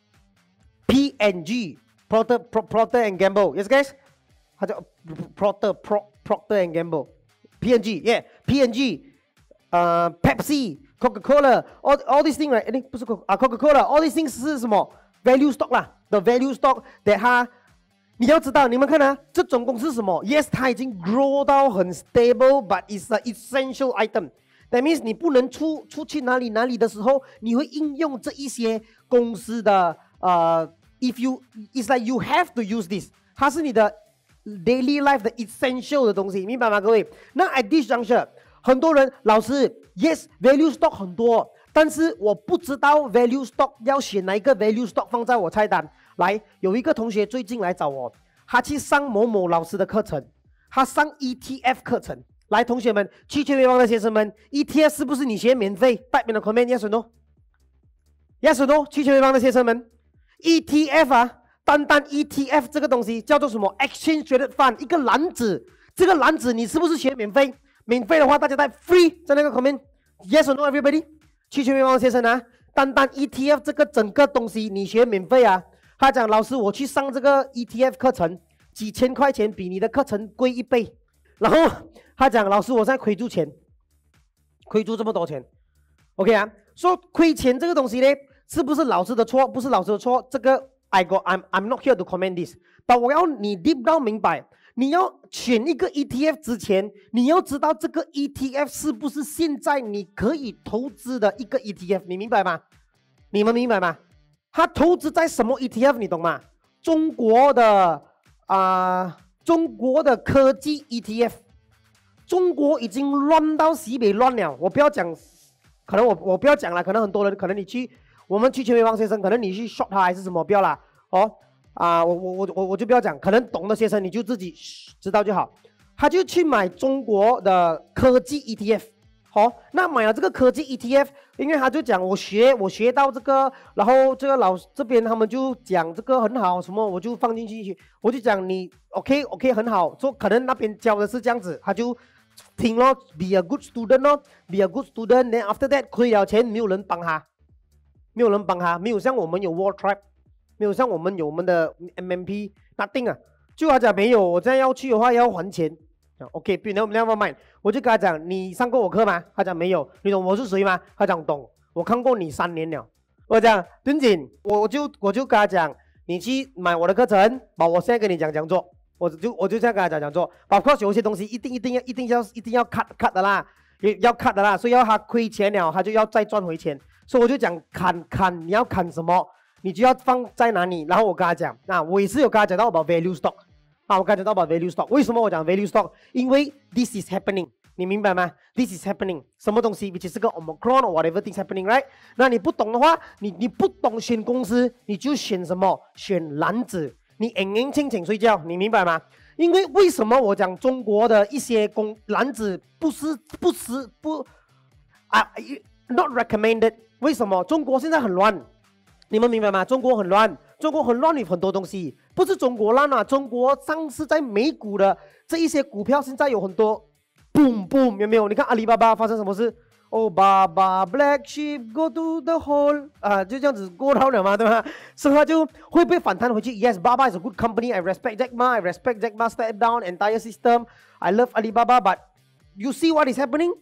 comment。P and G, Procter Procter and Gamble, yes guys？ 它叫 Procter Pro Procter and Gamble, P and G, yeah, P and G， 呃、uh, ，Pepsi。Coca-Cola, all all these things, right? 哎，不是 Coca 啊 ，Coca-Cola, all these things 是什么 ？Value stock 啦 ，the value stock that 它，你要知道，你们看啊，这种公司是什么 ？Yes， 它已经 grow 到很 stable，but it's an essential item. That means 你不能出出去哪里哪里的时候，你会应用这一些公司的呃 ，if you it's like you have to use this， 它是你的 daily life 的 essential 的东西，明白吗，各位？那 at this juncture。很多人老师 ，yes value stock 很多，但是我不知道 value stock 要选哪一个 value stock 放在我菜单。来，有一个同学最近来找我，他去上某某老师的课程，他上 E T F 课程。来，同学们，期权员方的先生们 ，E T F 是不是你学免费？type in the comment yes or no？Yes or no？ 期权员方的先生们 ，E T F 啊，单单 E T F 这个东西叫做什么 ？Exchange Traded Fund， 一个篮子，这个篮子你是不是学免费？免费的话，大家带 free 在那个 comment，yes or no everybody？ 期权员方先生啊，单单 E T F 这个整个东西你学免费啊？他讲老师，我去上这个 E T F 课程，几千块钱比你的课程贵一倍。然后他讲老师，我现在亏住钱，亏住这么多钱 ，OK 啊？说亏钱这个东西呢，是不是老师的错？不是老师的错，这个 I go I'm I'm not here to comment this， 但我要你 deep down 明白。你要选一个 E T F 之前，你要知道这个 E T F 是不是现在你可以投资的一个 E T F， 你明白吗？你们明白吗？他投资在什么 E T F， 你懂吗？中国的啊、呃，中国的科技 E T F， 中国已经乱到西北乱了。我不要讲，可能我我不要讲了，可能很多人，可能你去我们去全员王先生，可能你去 short 他还是什么，不要啦，哦。啊，我我我我我就不要讲，可能懂的先生你就自己知道就好。他就去买中国的科技 E T F， 好、哦，那买了这个科技 E T F， 因为他就讲我学我学到这个，然后这个老这边他们就讲这个很好，什么我就放进去，我就讲你 OK OK 很好，说可能那边教的是这样子，他就听咯 ，be a good student 咯 ，be a good student，then after that 亏了钱没有人帮他，没有人帮他，没有像我们有 War Tribe。没有像我们有我们的 M M P nothing 啊，就他讲没有，我这样要去的话要还钱。OK， 不 never mind， 我就跟他讲，你上过我课吗？他讲没有。你懂我是谁吗？他讲懂，我看过你三年了。我讲敦锦，我就我就跟他讲，你去买我的课程，把我现在跟你讲讲做，我就我就这样跟他讲讲做。包括有些东西一定一定要一定要一定要 cut cut 的啦，要 cut 的啦，所以要他亏钱了，他就要再赚回钱。所以我就讲砍砍，你要砍什么？你就要放在哪里？然后我跟他讲，那我也是有跟他讲到 about value stock， 啊，我跟他讲到 about value stock。为什么我讲 value stock？ 因为 this is happening， 你明白吗 ？This is happening， 什么东西 ？which is 个 Omicron or whatever things happening right？ 那你不懂的话，你你不懂选公司，你就选什么？选篮子，你硬硬清清睡觉，你明白吗？因为为什么我讲中国的一些公篮子不是不是不啊 ，not recommended？ 为什么？中国现在很乱，你们明白吗？中国很乱。 中国很乱，有很多东西，不是中国烂啊！中国上市在美股的这一些股票，现在有很多 boom boom， 有没有？你看阿里巴巴发生什么事？哦，爸爸 black sheep go to the hole 啊，就这样子过到了嘛，对吧？所以它就会被反弹回去。Yes, Baba is a good company. I respect Jack Ma. I respect Jack Ma step down entire system. I love Alibaba, but you see what is happening?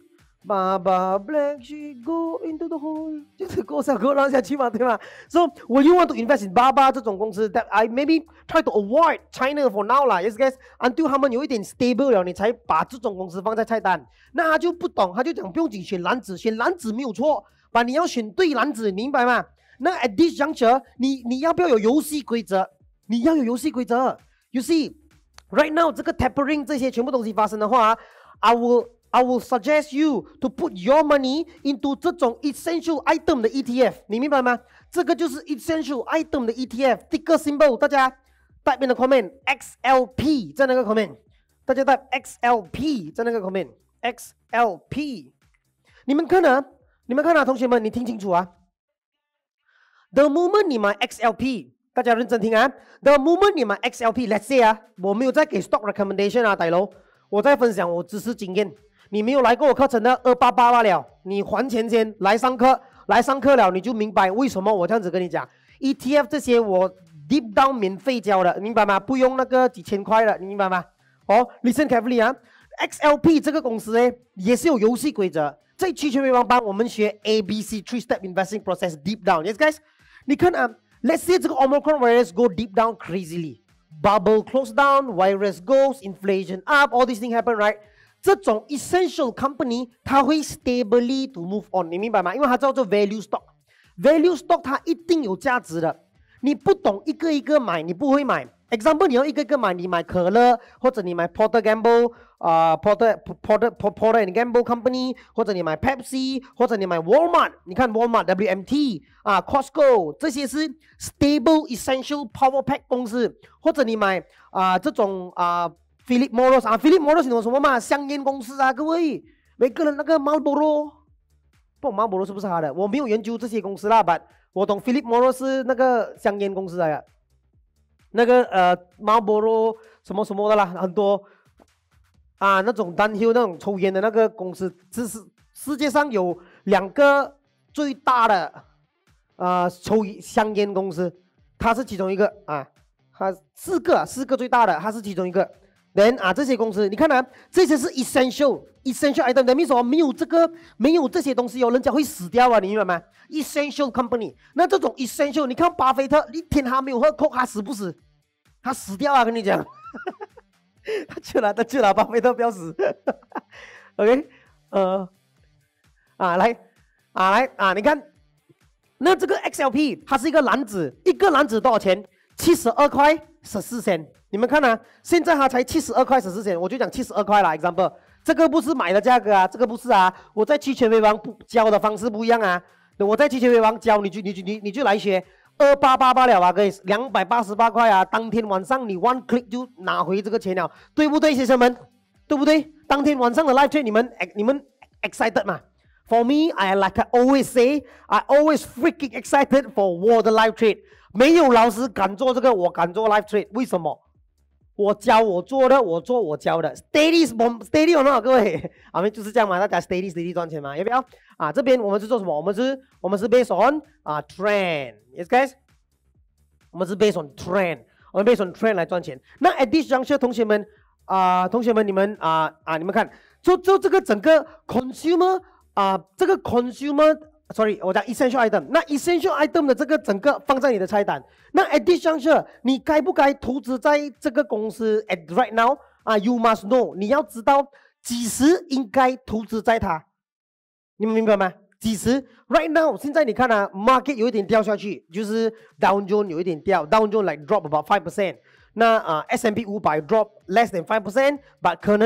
Baba black sheep go into the hole， 就是过下过浪下去嘛，对吗 ？So will you want to invest in Baba 这种公司 ？That I maybe try to avoid China for now 啦 ，yes guys。Until 他们有一点 stable 了，你才把这种公司放在菜单。那他就不懂，他就讲不用紧选篮子，选篮子没有错，把你要选对篮子，明白吗？那 at this juncture， 你你要不要有游戏规则？你要有游戏规则。You see, right now 这个 tapering 这些全部东西发生的话 ，I will I will suggest you to put your money into 这种 essential item 的 E T F， 你明白吗？这个就是 essential item 的 E T F。Ticker symbol 大家 type in the comment X L P 在那个 comment， 大家 type X L P 在那个 comment X L P。你们看啊，你们看啊，同学们，你听清楚啊。The moment 你买 X L P， 大家认真听啊。The moment 你买 X L P，let's say 啊，我没有在给 stock recommendation 啊，大佬，我在分享我知识经验。你没有来过我课程的二八八罢了，你还钱先来上课，来上课了你就明白为什么我这样子跟你讲。E T F 这些我 deep down 免费教的，明白吗？不用那个几千块的，你明白吗？哦 ，listen carefully 啊 ，X L P 这个公司呢也是有游戏规则。在期权微帮班我们学 A B C three step investing process deep down。Yes guys， 你看啊 ，let's say 这个 Omicron virus go deep down crazily，bubble close down，virus goes，inflation up，all these things happen right？这种 essential company 它会 stably to move on， 你明白吗？因为它叫做 value stock，value stock 它一定有价值的。你不懂一个一个买，你不会买。Example， 你要一个一个买，你买可乐，或者你买 Procter Gamble， 啊、uh, Procter Procter Procter and Gamble Company， 或者你买 Pepsi， 或者你买 Walmart， 你看 Walmart W M T 啊、uh, Costco 这些是 stable essential power pack 公司，或者你买啊、uh, 这种啊。Uh, Philip Morris 啊 ，Philip Morris 你懂什么吗？香烟公司啊，各位，每个人那个 Marlboro， 不懂 Marlboro 是不是他的？我没有研究这些公司啦 ，but 我懂 Philip Morris 是那个香烟公司来的，那个呃 Marlboro 什么什么的啦，很多啊那种单 hill 那种抽烟的那个公司，这是世界上有两个最大的呃抽香烟公司，它是其中一个啊，它四个、啊、四个最大的，它是其中一个。Then 啊，这些公司你看啊，这些是 essential essential item， that means 说没有这个没有这些东西哦，人家会死掉啊，你明白吗 ？essential company， 那这种 essential， 你看巴菲特一天他没有喝 Coke， 他死不死？他死掉啊，跟你讲，他去了，他去了，巴菲特不要死。OK， 呃，啊来啊来啊，你看，那这个 X L P 它是一个篮子，一个篮子多少钱？七十二块十四仙。你们看啊，现在它才七十二块十四钱，我就讲七十二块啦。example， 这个不是买的价格啊，这个不是啊，我在期权微帮不教的方式不一样啊。我在期权微帮教你就你就你你就来学二八八八了啊，各位，两百八十八块啊，当天晚上你 one click 就拿回这个钱了，对不对，学生们？对不对？当天晚上的 live trade 你们你们 excited 吗 ？For me, I like I always say, I always freaking excited for 我的 live trade。没有老师敢做这个，我敢做 live trade， 为什么？我教我做的，我做我教的 ，steady steady 有没有？各位，我们就是这样嘛，大家 steady steady 赚钱嘛，要不要？啊，这边我们是做什么？我们是，我们是 based on 啊 trend，yes guys， 我们是 based on trend， 我们 based on trend 来赚钱。那 at this juncture， 同学们啊、呃，同学们你们啊啊，你们看，就就这个整个 consumer 啊、呃，这个 consumer。Sorry， 我讲 essential item。那 essential item 的这个整个放在你的菜单。那 at this juncture， 你该不该投资在这个公司 ？At right now， 啊 ，you must know， 你要知道几时应该投资在它。你们明白吗？几时 ？Right now， 现在你看啊 ，market 有一点掉下去，就是 Dow Jones 有一点掉 ，Dow Jones like drop about five percent。那啊 ，S and P 五百 drop less than five percent，but 可能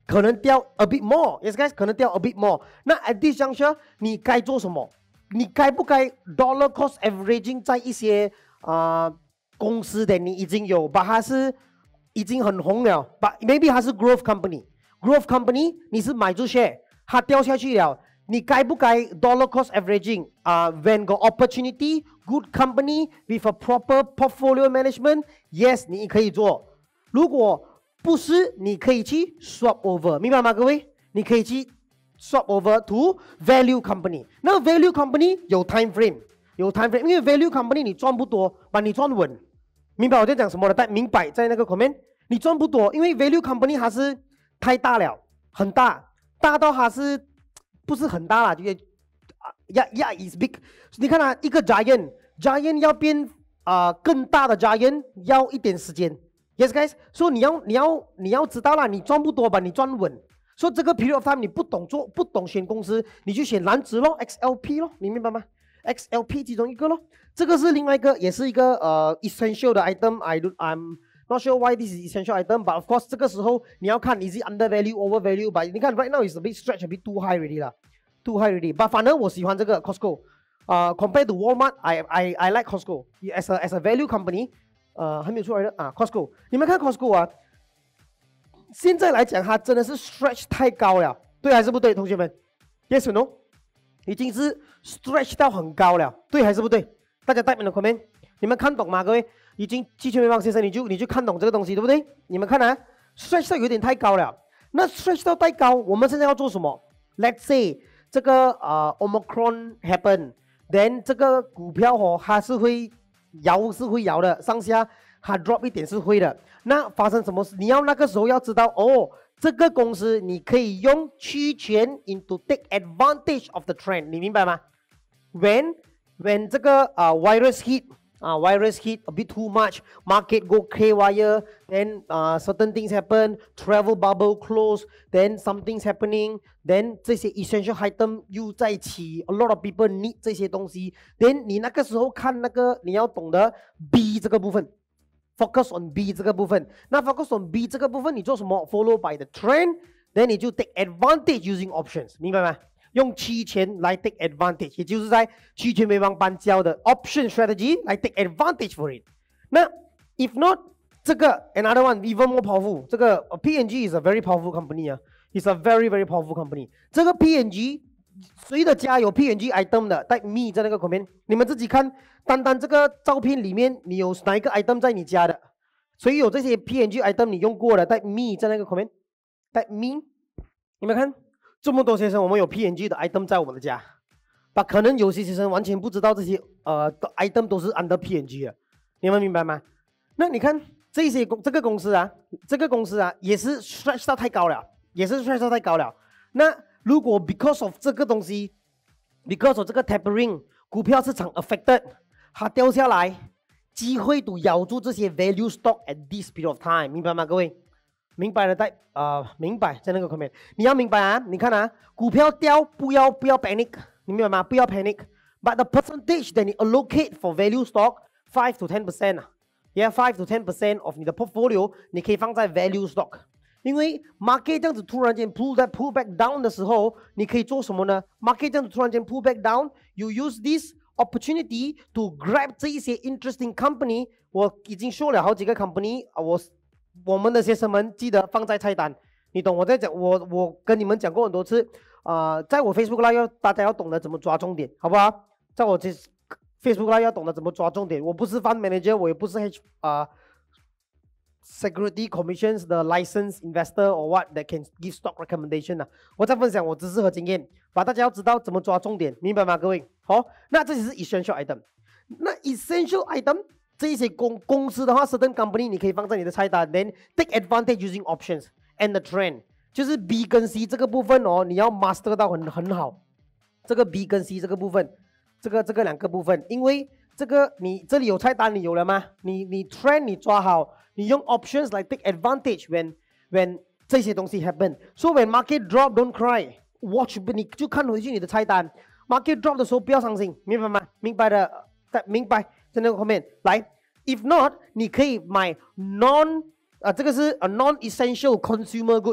可能掉 a bit more，yes guys， 可能掉 a bit more。那 at this juncture， 你该做什么？你该不该 dollar cost averaging 在一些啊、呃、公司的你已经有，把它是已经很红了，把 maybe 它是 growth company，growth company 你是买住 share， 它掉下去了，你该不该 dollar cost averaging 啊、uh, ？When got opportunity, good company with a proper portfolio management, yes， 你可以做。如果不是，你可以去 swap over， 明白吗，各位？你可以去 swap over to value company。那 value company 有 time frame， 有 time frame， 因为 value company 你赚不多，把你赚稳。明白我在讲什么的？但明白在那个 comment， 你赚不多，因为 value company 它是太大了，很大，大到它是不是很大啦？就呀呀 is big。你看啊，一个 giant，giant 要变啊、呃、更大的 giant 要一点时间。Yes guys， 所以你要你要你要知道啦，你赚不多吧，你赚稳。所以这个 period of time 你不懂做，不懂选公司，你就选蓝筹咯 ，X L P 咯，你明白吗 ？X L P 其中一个咯，这个是另外一个，也是一个呃 essential 的 item。I do I'm not sure why this is essential item，but of course 这个时候你要看 is it under value over value， but 你看 right now is a bit stretch a bit too high already 啦 ，too high already。But 反正我喜欢这个 Costco， 呃、uh, compared to Walmart，I I I like Costco as a as a value company。呃，还没有出来的啊 ，Costco， 你们看 Costco 啊，现在来讲它真的是 stretch 太高了，对还是不对，同学们 ？Yes or no？ 已经是 stretch 到很高了，对还是不对？大家 type in the comment， 你们看懂吗？各位，已经七千元方先生，你就你就看懂这个东西，对不对？你们看啊 ，stretch 到有点太高了。那 stretch 到太高，我们现在要做什么 ？Let's say 这个呃 Omicron happen，then 这个股票哦，它是会。摇是会摇的，上下它 drop 一点是会的。那发生什么事？你要那个时候要知道哦，这个公司你可以用期权 into take advantage of the trend， 你明白吗 ？When when 这个啊、uh, virus hit 啊、uh, virus hit a bit too much, market go haywire, then 啊、uh, certain things happen, travel bubble close, then something's happening, then 这些 essential item 又在起 ，a lot of people need 这些东西。then 你那个时候看那个你要懂得 B 这个部分 ，focus on B 这个部分。那 focus on B 这个部分你做什么 ？Follow by the trend，then 你就 take advantage using options， 明白吗？用期权来 take advantage， 也就是在期权美方班教的 option strategy 来 take advantage for it。那 if not 这个 another one even more powerful， 这个 P and G is a very powerful company 啊 ，is a very very powerful company。这个 P and G 谁的家有 P and G item 的 ？type me 在那个 comment， 你们自己看，单单这个照片里面你有哪一个 item 在你家的？谁有这些 P and G item 你用过的 ？type me 在那个 comment，type me， 你们看。这么多学生，我们有 P and G 的 item 在我们的家，但可能有些学生完全不知道这些呃的 item 都是 under P and G 的，你们明白吗？那你看这些公这个公司啊，这个公司啊也是 stretch 到太高了，也是 stretch 到太高了。那如果 because of 这个东西 ，because of 这个 tapering， 股票市场 affected， 它掉下来，机会都咬住这些 value stock at this period of time， 明白吗，各位？明白了，在呃，明白在那个 comment， 你要明白啊！你看啊，股票掉不要不要 panic， 你明白吗？不要 panic。But the percentage that 你 allocate for value stock five to ten percent 啊 ，yeah five to ten percent of 你的 portfolio 你可以放在 value stock， 因为 market 这样子突然间 pull that pull back down 的时候，你可以做什么呢 ？market 这样子突然间 pull back down，you use this opportunity to grab 这一些 interesting company。我已经说了好几个 company， 我。我们的学生们记得放在菜单，你懂我在讲，我我跟你们讲过很多次，啊、呃，在我 Facebook Live 要大家要懂得怎么抓重点，好不好？在我这 Facebook Live 要懂得怎么抓重点。我不是 Fund Manager， 我也不是 H 啊、呃、Security Commissions 的 License Investor or what that can give stock recommendation 啊。我在分享我知识和经验，把大家要知道怎么抓重点，明白吗，各位？好，那这只是 essential item， 那 essential item。这一些公公司的话 ，certain company 你可以放在你的菜单 ，then take advantage using options and the trend， 就是 B 跟 C 这个部分哦，你要 master 到很很好。这个 B 跟 C 这个部分，这个这个两个部分，因为这个你这里有菜单，你有了吗？你你 trend 你抓好，你用 options 来 take advantage when when 这些东西 happen。So when market drop, don't cry, watch 你就看回去你的菜单。market drop 的时候不要伤心，明白吗？明白的，明白。在那个后面来 ，if not， 你可以买 non 啊、呃，这个是 a non-essential consumer goods。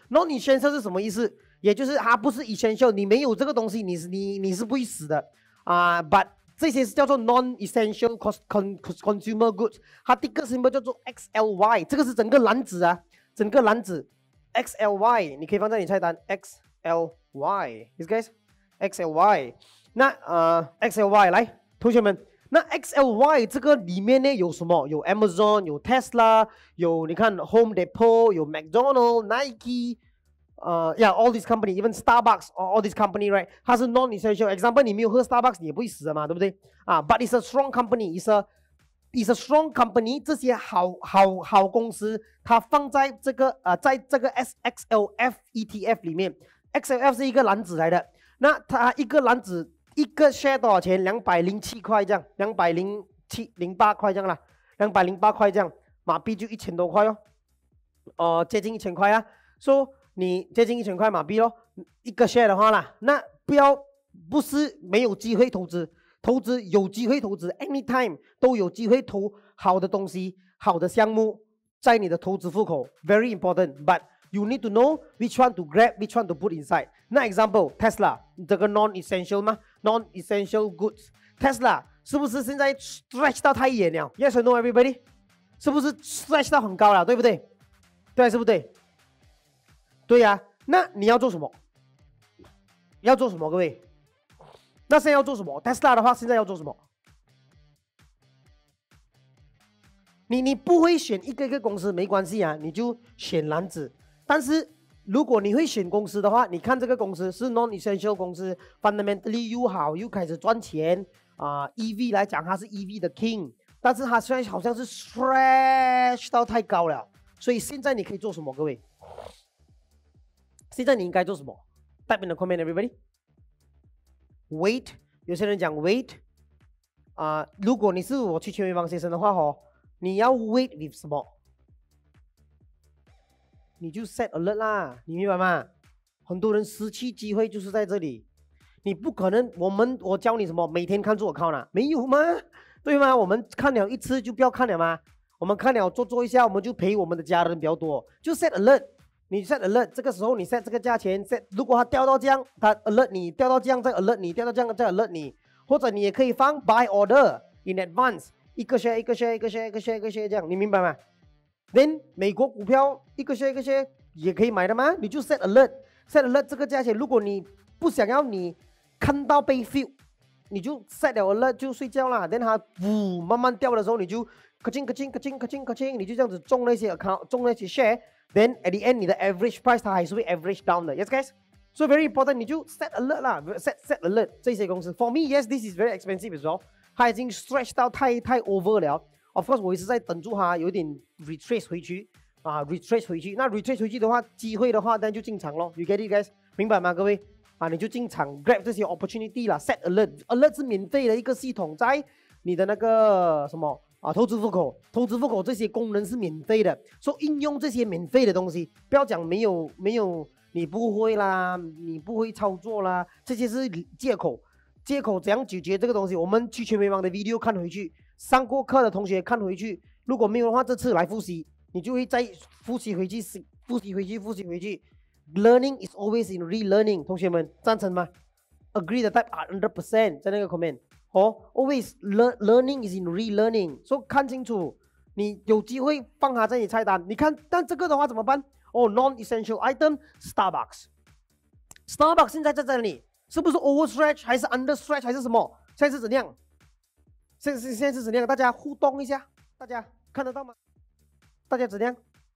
Non-essential 是什么意思？也就是它不是 essential， 你没有这个东西，你是你你是不会死的啊。Uh, but 这些是叫做 non-essential consumer goods， 它第一个 symbol 叫做 X L Y， 这个是整个篮子啊，整个篮子 X L Y， 你可以放在你菜单 X L Y，yes guys，X L Y。那呃 X L Y 来，同学们，那 X L Y 这个里面呢有什么？有 Amazon， 有 Tesla， 有你看 Home Depot， 有 McDonald、Nike。呃、uh, ，Yeah， all these company, even Starbucks, all these company, right？ 它是 non-essential. Example， 你没有喝 Starbucks， 你也不会死的嘛，对不对？啊、uh, ，But it's a strong company, it's a it's a strong company。这些好好好公司，它放在这个呃，在这个 S X L F E T F 里面 ，X L F 是一个篮子来的。那它一个篮子一个 share 多少钱？两百零七块这样，两百零七零八块这样啦，两百零八块这样，马币就一千多块哦，呃，接近一千块啊。So你接近一千块马币咯，一个 share 的话啦，那不要不是没有机会投资，投资有机会投资 ，anytime 都有机会投好的东西、好的项目在你的投资户口 ，very important。But you need to know which one to grab, which one to put inside。那 example Tesla 这个 non-essential 吗 ？non-essential goods，Tesla 是不是现在 stretch 到太远了 ？Yes or no, everybody？ 是不是 stretch 到很高了？对不对？对，是不对？对呀、啊，那你要做什么？要做什么，各位？那现在要做什么 ？Tesla 的话，现在要做什么？你你不会选一个一个公司没关系啊，你就选篮子。但是如果你会选公司的话，你看这个公司是 non-essential 公司 ，fundamentally 又好，又开始赚钱啊、呃。E V 来讲，它是 E V 的 king， 但是它现在好像是 stretch 到太高了，所以现在你可以做什么，各位？现在你应该做什么 ？Type in the comment, everybody. Wait， 有些人讲 wait 啊、呃，如果你是我去全民王先生的话哦，你要 wait with 什么？你就 set alert 啦，你明白吗？很多人失去机会就是在这里，你不可能，我们我教你什么？每天看住我靠呢？没有吗？对吗？我们看了一次就不要看了吗？我们看了做做一下，我们就陪我们的家人比较多，就 set alert。你 set alert， 这个时候你 set 这个价钱 set， 如果它掉到这样，它 alert 你，掉到这样再 alert 你，掉到这样再 alert 你，或者你也可以放 buy order in advance， 一个 share 一个 share 一个 share 一个 share 一个 share 这样，你明白吗 ？Then 美国股票一个 share 一个 share 也可以买的吗？你就 set alert，set alert 这个价钱，如果你不想要你看到被 feel， 你就 set 了 alert 就睡觉啦。Then 它呜慢慢掉的时候，你就咔嚓咔嚓咔嚓咔嚓咔嚓，你就这样子中那些 account， 中那些 share。Then at the end， 你的 average price 它还是会 average down 的 ，yes guys。So very important， 你就 set alert 啦 ，set set alert 这些公司。For me， yes， this is very expensive as well。它已经 stretch 到太太 over 了。Of course， 我一直在等住它有点 retrace 回去啊 ，retrace 回去。那 retrace 回去的话，机会的话，那就进场咯。You get it guys？ 明白吗，各位？啊，你就进场 grab 这些 opportunity 啦 ，set alert。alert 是免费的一个系统，在你的那个什么？啊，投资户口，投资户口这些功能是免费的，所以应用这些免费的东西，不要讲没有没有，你不会啦，你不会操作啦，这些是借口，借口怎样解决这个东西？我们去全民网的 video 看回去，上过课的同学看回去，如果没有的话，这次来复习，你就会再复习回去，复习回去，复习回去。Learning is always in relearning， 同学们赞成吗 ？Agree 的 type one hundred percent 在那个 comment。哦 ，always learn learning is in relearning， 所以看清楚，你有机会放它在你菜单。你看，但这个的话怎么办？哦 ，non-essential item，Starbucks，Starbucks 现在在这里，是不是 overstretch 还是 understretch 还是什么？现在是怎样？现在现在是怎样？大家互动一下，大家看得到吗？大家怎样？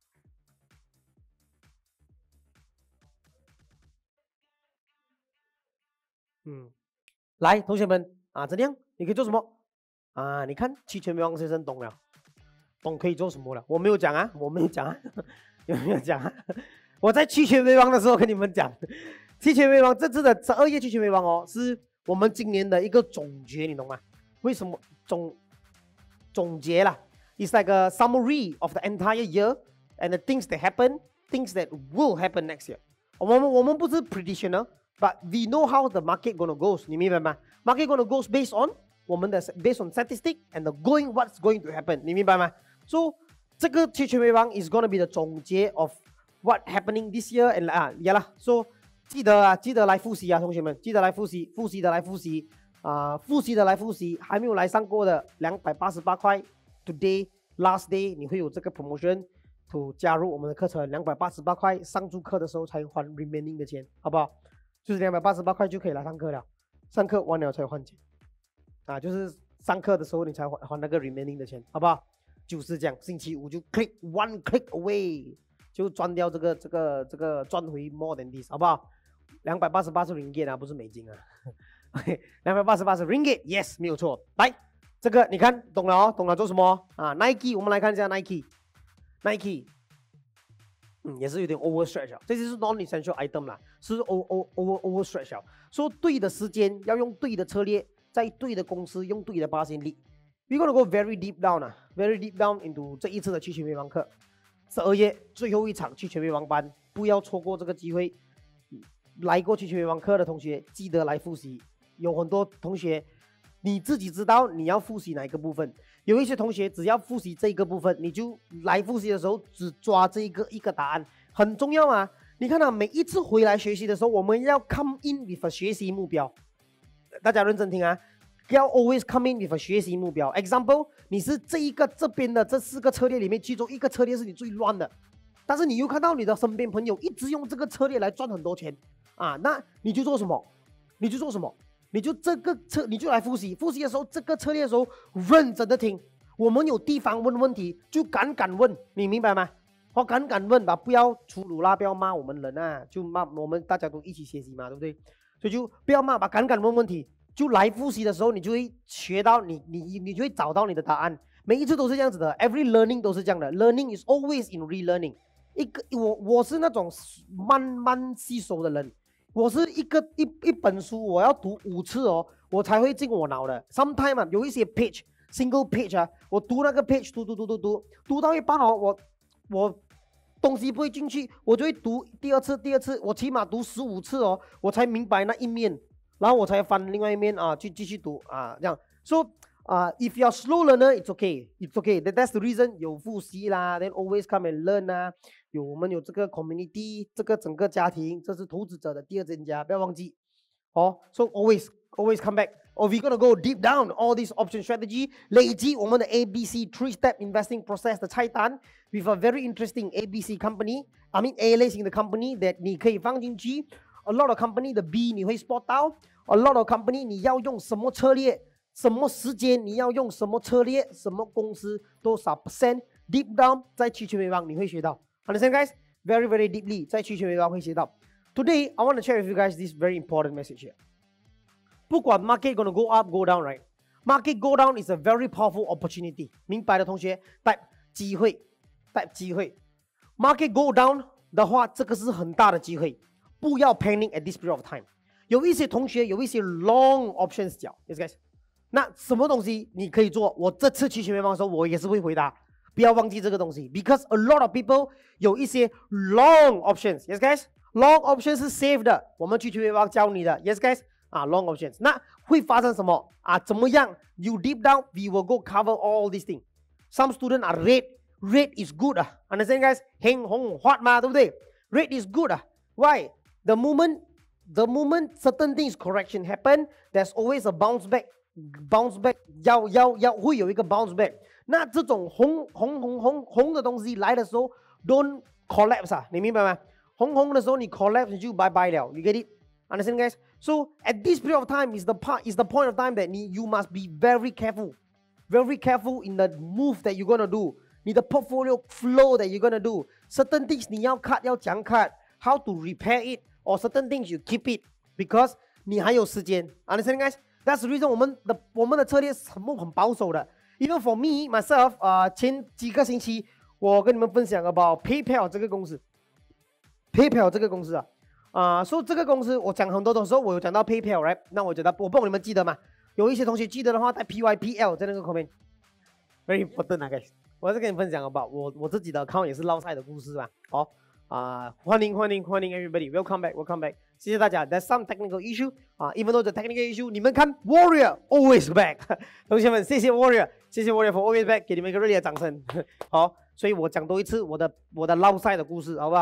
嗯，来，同学们。啊，怎样？你可以做什么？啊，你看期权王先生懂了，懂可以做什么了？我没有讲啊，我没有讲啊，有没有讲啊？我在期权为王的时候跟你们讲，期权为王这次的十二月期权为王哦，是我们今年的一个总结，你懂吗？为什么总总结啦 ？It's like a summary of the entire year and the things that happen, things that will happen next year. 我们我们不是 predictional。But we know how the market gonna goes， 你明白吗 ？Market gonna goes based on 我们的 based on statistic and the going what's going to happen， 你明白吗？ So 这个期权为王 is gonna be the 总结 of what happening this year and 啊，呀啦，说记得啊，记得来复习啊，同学们，记得来复习，复习的来复习啊，复习的来复习，还没有来上过的两百八十八块 ，today last day 你会有这个 promotion to 加入我们的课程，两百八十八块，上注课的时候才还 remaining 的钱，好不好？就是两百八十八块就可以来上课了，上课完了才还钱，啊，就是上课的时候你才还还那个 remaining 的钱，好不好？就是这样，星期五就 click one click away 就赚掉这个这个这个赚回 more than this， 好不好？两百八十八是 ringgit 啊，不是美金啊。OK， 两百八十八是 ringgit，yes， 没有错。来，这个你看懂了哦，懂了做什么啊 ？Nike， 我们来看一下 Nike，Nike， 嗯，也是有点 overstretch 啊，这些是 non-essential item 啦，是 over over overstretch 啊。说对的时间要用对的策略，在对的公司用对的八仙力。We're gonna go very deep down 啊 ，very deep down into 这一次的去全美王课，十二月最后一场去全美王班，不要错过这个机会。来过去全美王课的同学，记得来复习。有很多同学你自己知道你要复习哪一个部分，有一些同学只要复习这一个部分，你就来复习的时候只抓这一个一个答案，很重要啊。你看到、啊、每一次回来学习的时候，我们要 come in with a 学习目标，大家认真听啊。要 always come in with a 学习目标。Example， 你是这一个这边的这四个策略里面，其中一个策略是你最乱的，但是你又看到你的身边朋友一直用这个策略来赚很多钱啊，那你就做什么？你就做什么？你就这个策，你就来复习。复习的时候，这个策略的时候认真的听。我们有地方问问题，就敢敢问，你明白吗？哦，敢敢问吧，不要粗鲁啦，不要骂我们人啊，就骂我们大家都一起学习嘛，对不对？所以就不要骂吧，敢敢问问题。就来复习的时候，你就会学到你你你就会找到你的答案。每一次都是这样子的 ，every learning 都是这样的 ，learning is always in relearning。一个我我是那种慢慢吸收的人，我是一个一一本书我要读五次哦，我才会进我脑的。Sometimes 啊，有一些 page single page 啊，我读那个 page 读读读读读读到一半哦，我我东西不会进去，我就会读第二次第二次，我起码读十五次哦，我才明白那一面。然后我才翻另外一面啊，去继续读啊，这样。So 啊、uh, ，if you're slow learner, it's okay, it's okay. That's the reason 有复习啦 ，then always come and learn 啊，有我们有这个 community， 这个整个家庭，这是投资者的第二增加，不要忘记哦。So always always come back. Or we're gonna go deep down all this option strategy， 累积我们的 A B C three step investing process 的菜单 ，with a very interesting A B C company，I mean A 类型的 company that 你可以放进去。A lot of company 的 B 你会 spot 到 ，a lot of company 你要用什么策略，什么时间你要用什么策略，什么公司多少 percent，deep down 在期权美邦你会学到 ，understand guys？ Very very deeply 在期权美邦会学到。Today I want to share with you guys this very important message here。不管 market gonna go up go down right，market go down is a very powerful opportunity。明白的同学，带机会，带机会。market go down 的话，这个是很大的机会。不要 panic at this period of time。有一些同学有一些 long options 角 ，yes guys。那什么东西你可以做？我这次去全美邦的时候，我也是会回答，不要忘记这个东西 ，because a lot of people 有一些 long options，yes guys。long options 是 safe 的，我们去全美邦教你的 ，yes guys。啊 ，long options， 那会发生什么啊？怎么样 ？You deep down, we will go cover all these things. Some students are red, red is good 啊 ，understand guys？ 黑红花嘛，对不对 ？Red is good 啊 ，why？ The moment, the moment certain things correction happen, there's always a bounce back. Bounce back 要要要会有一个 bounce back。那这种红红红红红的东西来的时候 ，don't collapse 啊，你明白吗？红红的时候你 collapse 你就拜拜了 ，you get it? Understand guys? So at this period of time is the part is the point of time that you must be very careful, very careful in the move that you're gonna do. 你的 portfolio flow that you're gonna do. Certain things 你要 cut 要讲 cut，how to repair it. Or certain things you keep it because 你还有时间 ，understand guys? That's the reason 我们的我们的策略很很保守的。Even for me myself， 啊、呃，前几个星期我跟你们分享 about PayPal 这个公司 ，PayPal 这个公司啊，啊、呃，说、so、这个公司我讲很多的时候，我有讲到 PayPal，right？ 那我觉得我不懂你们记得吗？有一些同学记得的话，带 P Y P L 在那个 comment。Very important 啊 guys， 我还是跟你分享 about 我我自己的 account 也是捞菜的故事啊，好。啊、uh, 欢迎欢迎欢迎 everybody welcome back welcome back 谢谢大家 there's some technical issue 啊、uh, even though the technical issue 你们看 Warrior always back 同学们谢谢 Warrior 谢谢 Warrior for always back 给你们一个热烈的掌声好所以我讲多一次我的我的捞赛的故事好不好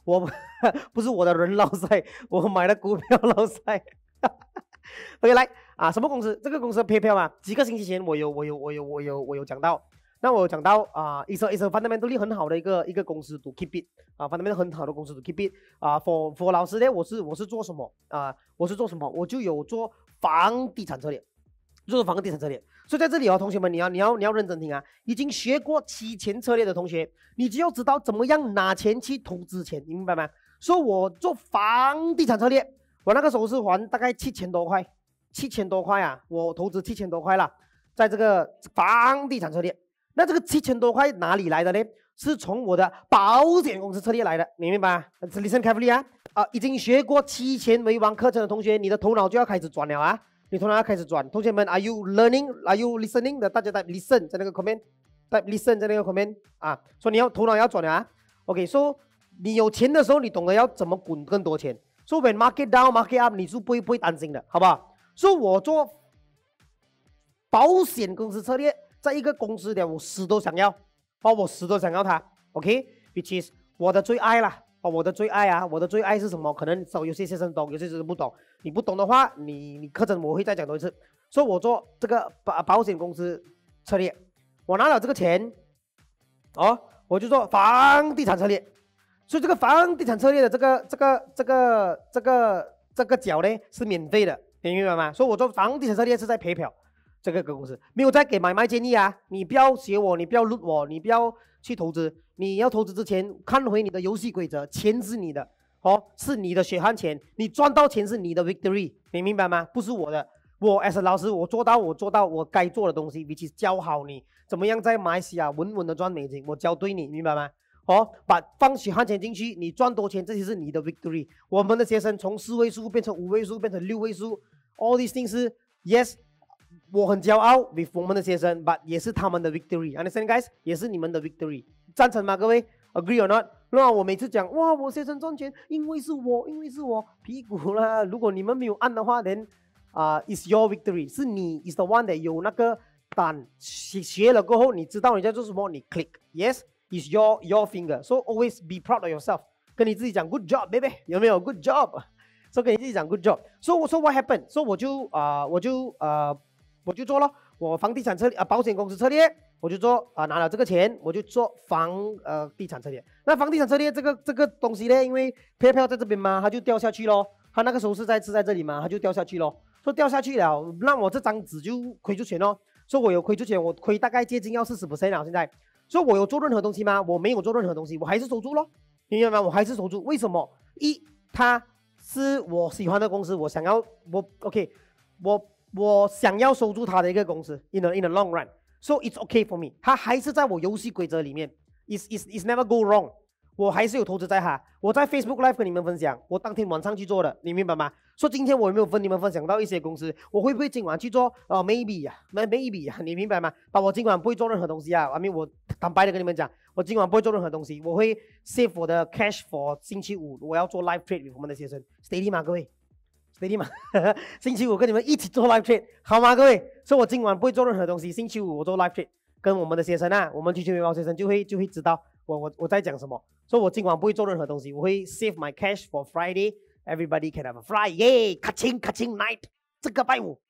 我不是我的人落赛，我买的股票落赛。OK， 来啊，什么公司？这个公司的 PayPal 啊，几个星期前我有我有我有我有我有讲到。那我有讲到啊 ，is a is a fundamentally 很好的一个一个公司 to keep it 啊 ，fundamentally 很好的公司 to keep it 啊。for for 老师呢，我是我是做什么啊？我是做什么？我就有做房地产策略，就是房地产策略。所以在这里哦，同学们，你要你要你要认真听啊！已经学过期钱策略的同学，你就要知道怎么样拿钱去投资钱，你明白吗？所以我做房地产策略，我那个时候是还大概七千多块，七千多块啊，我投资七千多块啦，在这个房地产策略。那这个七千多块哪里来的呢？是从我的保险公司策略来的，你明白吗 ？Listen carefully 啊！啊，已经学过期钱为王课程的同学，你的头脑就要开始转了啊！你头脑要开始转。同学们 ，Are you learning? Are you listening 的？大家在 listen 在那个 comment，type listen 在那个 comment 啊，说你要头脑要转了啊。OK，so 你有钱的时候，你懂得要怎么滚更多钱。So when market down, market up， 你是不会不会担心的，好不好？所以我做保险公司策略。在一个公司的我死都想要，哦，我死都想要它 ，OK，which is 我的最爱啦，哦，我的最爱啊，我的最爱是什么？可能有些学生懂，有些学生不懂。你不懂的话，你你课程我会再讲多一次。所以我做这个保保险公司策略，我拿了这个钱，哦，我就做房地产策略。所以这个房地产策略的这个这个这个这个这个角呢是免费的，你明白吗？所以我做房地产策略是在赔票。这个公司没有在给买卖建议啊！你不要学我，你不要录我，你不要去投资。你要投资之前，看回你的游戏规则，钱是你的，哦，是你的血汗钱，你赚到钱是你的 victory， 你明白吗？不是我的。我 as a 老师，我做到我做到我该做的东西，比起教好你怎么样在马来西亚稳稳的赚美金，我教对你，明白吗？哦，把放血汗钱进去，你赚多钱，这些是你的 victory。我们的学生从四位数变成五位数，变成六位数 ，all these things 是 yes。我很骄傲 with 我们的学生 ，but 也是他们的 victory，understand guys？ 也是你们的 victory， 赞成吗？各位 ，agree or not？ 那我每次讲，哇，我学生赚钱，因为是我，因为是我，屁股啦！如果你们没有按的话 ，then 啊、uh, ，is your victory， 是你 is the one that 有那个胆学学了过后，你知道你在做什么，你 click，yes，is your your finger，so always be proud of yourself， 跟你自己讲 good job baby， 有没有 good job？ so 跟你自己讲 good job，so 我说 what happened？ so 我就啊、呃，我就啊。呃我就做了，我房地产策略啊，保险公司策略，我就做啊，拿了这个钱，我就做房呃地产策略。那房地产策略这个这个东西呢，因为票票在这边嘛，它就掉下去咯。它那个时候是在是在这里嘛，它就掉下去咯。说掉下去了，那我这张纸就亏出钱咯。所以我有亏出钱，我亏大概接近要 百分之四十 了。现在，所以我有做任何东西吗？我没有做任何东西，我还是守住咯。你明白吗？我还是守住。为什么？一，它是我喜欢的公司，我想要我 OK， 我。我想要收住它的一个公司 ，in a in the long run， so it's okay for me。它还是在我游戏规则里面 ，is is is never go wrong。我还是有投资在它。我在 Facebook Live 跟你们分享，我当天晚上去做的，你明白吗？说今天我有没有跟你们分享到一些公司？我会不会今晚去做？呃 ，maybe 呀、啊、，maybe 呀、啊，你明白吗？但我今晚不会做任何东西啊。I mean， 我坦白的跟你们讲，我今晚不会做任何东西，我会 save 我的 cash for 星期五我要做 live trade with 我们的学生 ，steady 吗，各位？steady 嘛，星期五跟你们一起做 live trade， 好吗，各位？所以我今晚不会做任何东西，星期五我做 live trade， 跟我们的学生啊，我们期权面包学生就会就会知道我我我在讲什么。所以我今晚不会做任何东西，我会 save my cash for Friday。Everybody can have a Friday， 咔清咔清 night， 这个拜五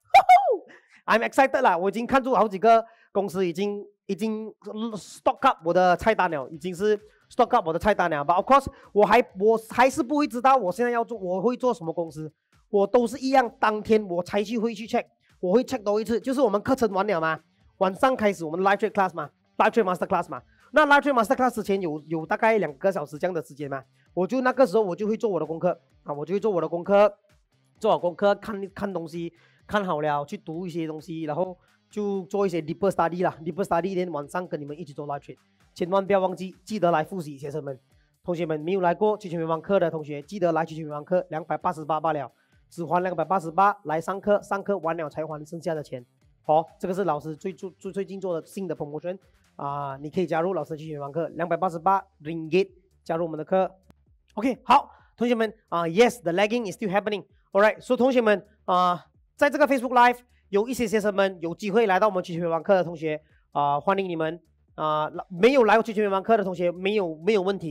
，I'm excited 啦！我已经看出好几个公司已经已经 stock up 我的菜单了，已经是 stock up 我的菜单了。But of course， 我还我还是不会知道我现在要做我会做什么公司。我都是一样，当天我才去会去 check， 我会 check 多一次，就是我们课程完了嘛，晚上开始我们 live trade class 嘛 ，live trade master class 嘛，那 live trade master class 之前有有大概两个小时这样的时间嘛，我就那个时候我就会做我的功课啊，我就会做我的功课，做好功课，看看东西，看好了去读一些东西，然后就做一些 deeper study 啦 ，deeper study 天晚上跟你们一起做 live trade， 千万不要忘记，记得来复习，学生们，同学们没有来过期权面包课的同学，记得来期权面包课，两百八十八罢了。只还两百八十八来上课，上课完了才还剩下的钱。好、哦，这个是老师最最最最近做的新的 promotion 啊、呃，你可以加入老师期权班课，两百八十八 ringgit 加入我们的课。OK， 好，同学们啊、呃、，Yes，the lagging is still happening。Alright， 所以同学们啊、呃，在这个 Facebook Live 有一些学生们有机会来到我们期权班课的同学啊、呃，欢迎你们啊、呃，没有来过期权班课的同学没有没有问题。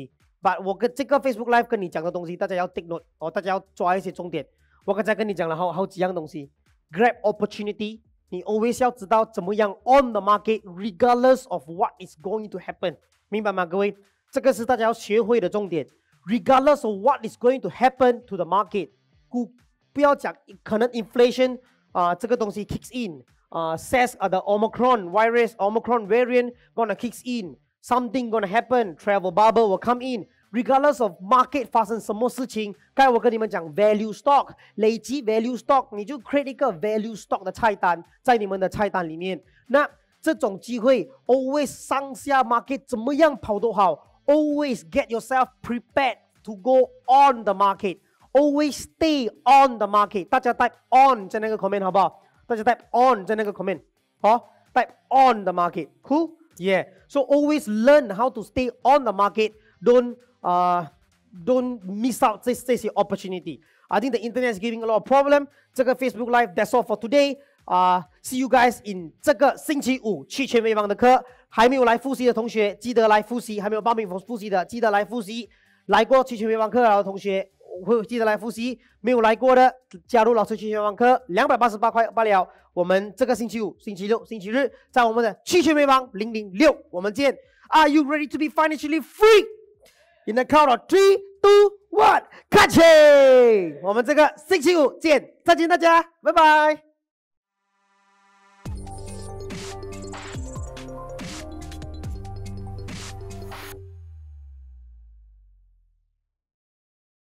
把我跟这个 Facebook Live 跟你讲的东西，大家要 take note 哦，大家要抓一些重点。我刚才跟你讲了好好几样东西 ，grab opportunity， 你 always 要知道怎么样 on the market regardless of what is going to happen， 明白吗，各位？这个是大家要学会的重点 ，regardless of what is going to happen to the market， 不不要讲可能 inflation 啊、呃、这个东西 kicks in 啊、呃、says、uh, the Omicron virus Omicron variant gonna kicks in。Something gonna happen, travel bubble will come in. Regardless of market 发生什么事情，刚才我跟你们讲 value stock， 累积 value stock， 你就 create 一个 value stock 的菜单在你们的菜单里面。那这种机会 always 上下 market 怎么样跑都好 ，always get yourself prepared to go on the market. Always stay on the market. 大家 type on 在那个 comment 好不好？大家 type on 在那个 comment， 好 ，type on the market， cool。Yeah, so always learn how to stay on the market. Don't uh don't miss out this this opportunity. I think the internet is giving a lot of problem. 这个 Facebook Live, that's all for today. Uh, see you guys in 这个星期五去全美网的课。还没有来复习的同学，记得来复习；还没有报名复习的，记得来复习。来过去全美网课的同学，会记得来复习。没有来过的，加入老师去全美网课，两百八十八块罢了。我们这个星期五、星期六、星期日，在我们的去全美网零零六，我们见。Are you ready to be financially free? In the count of three, two, one, catch it！ 我们这个星期五见，再见大家，拜拜。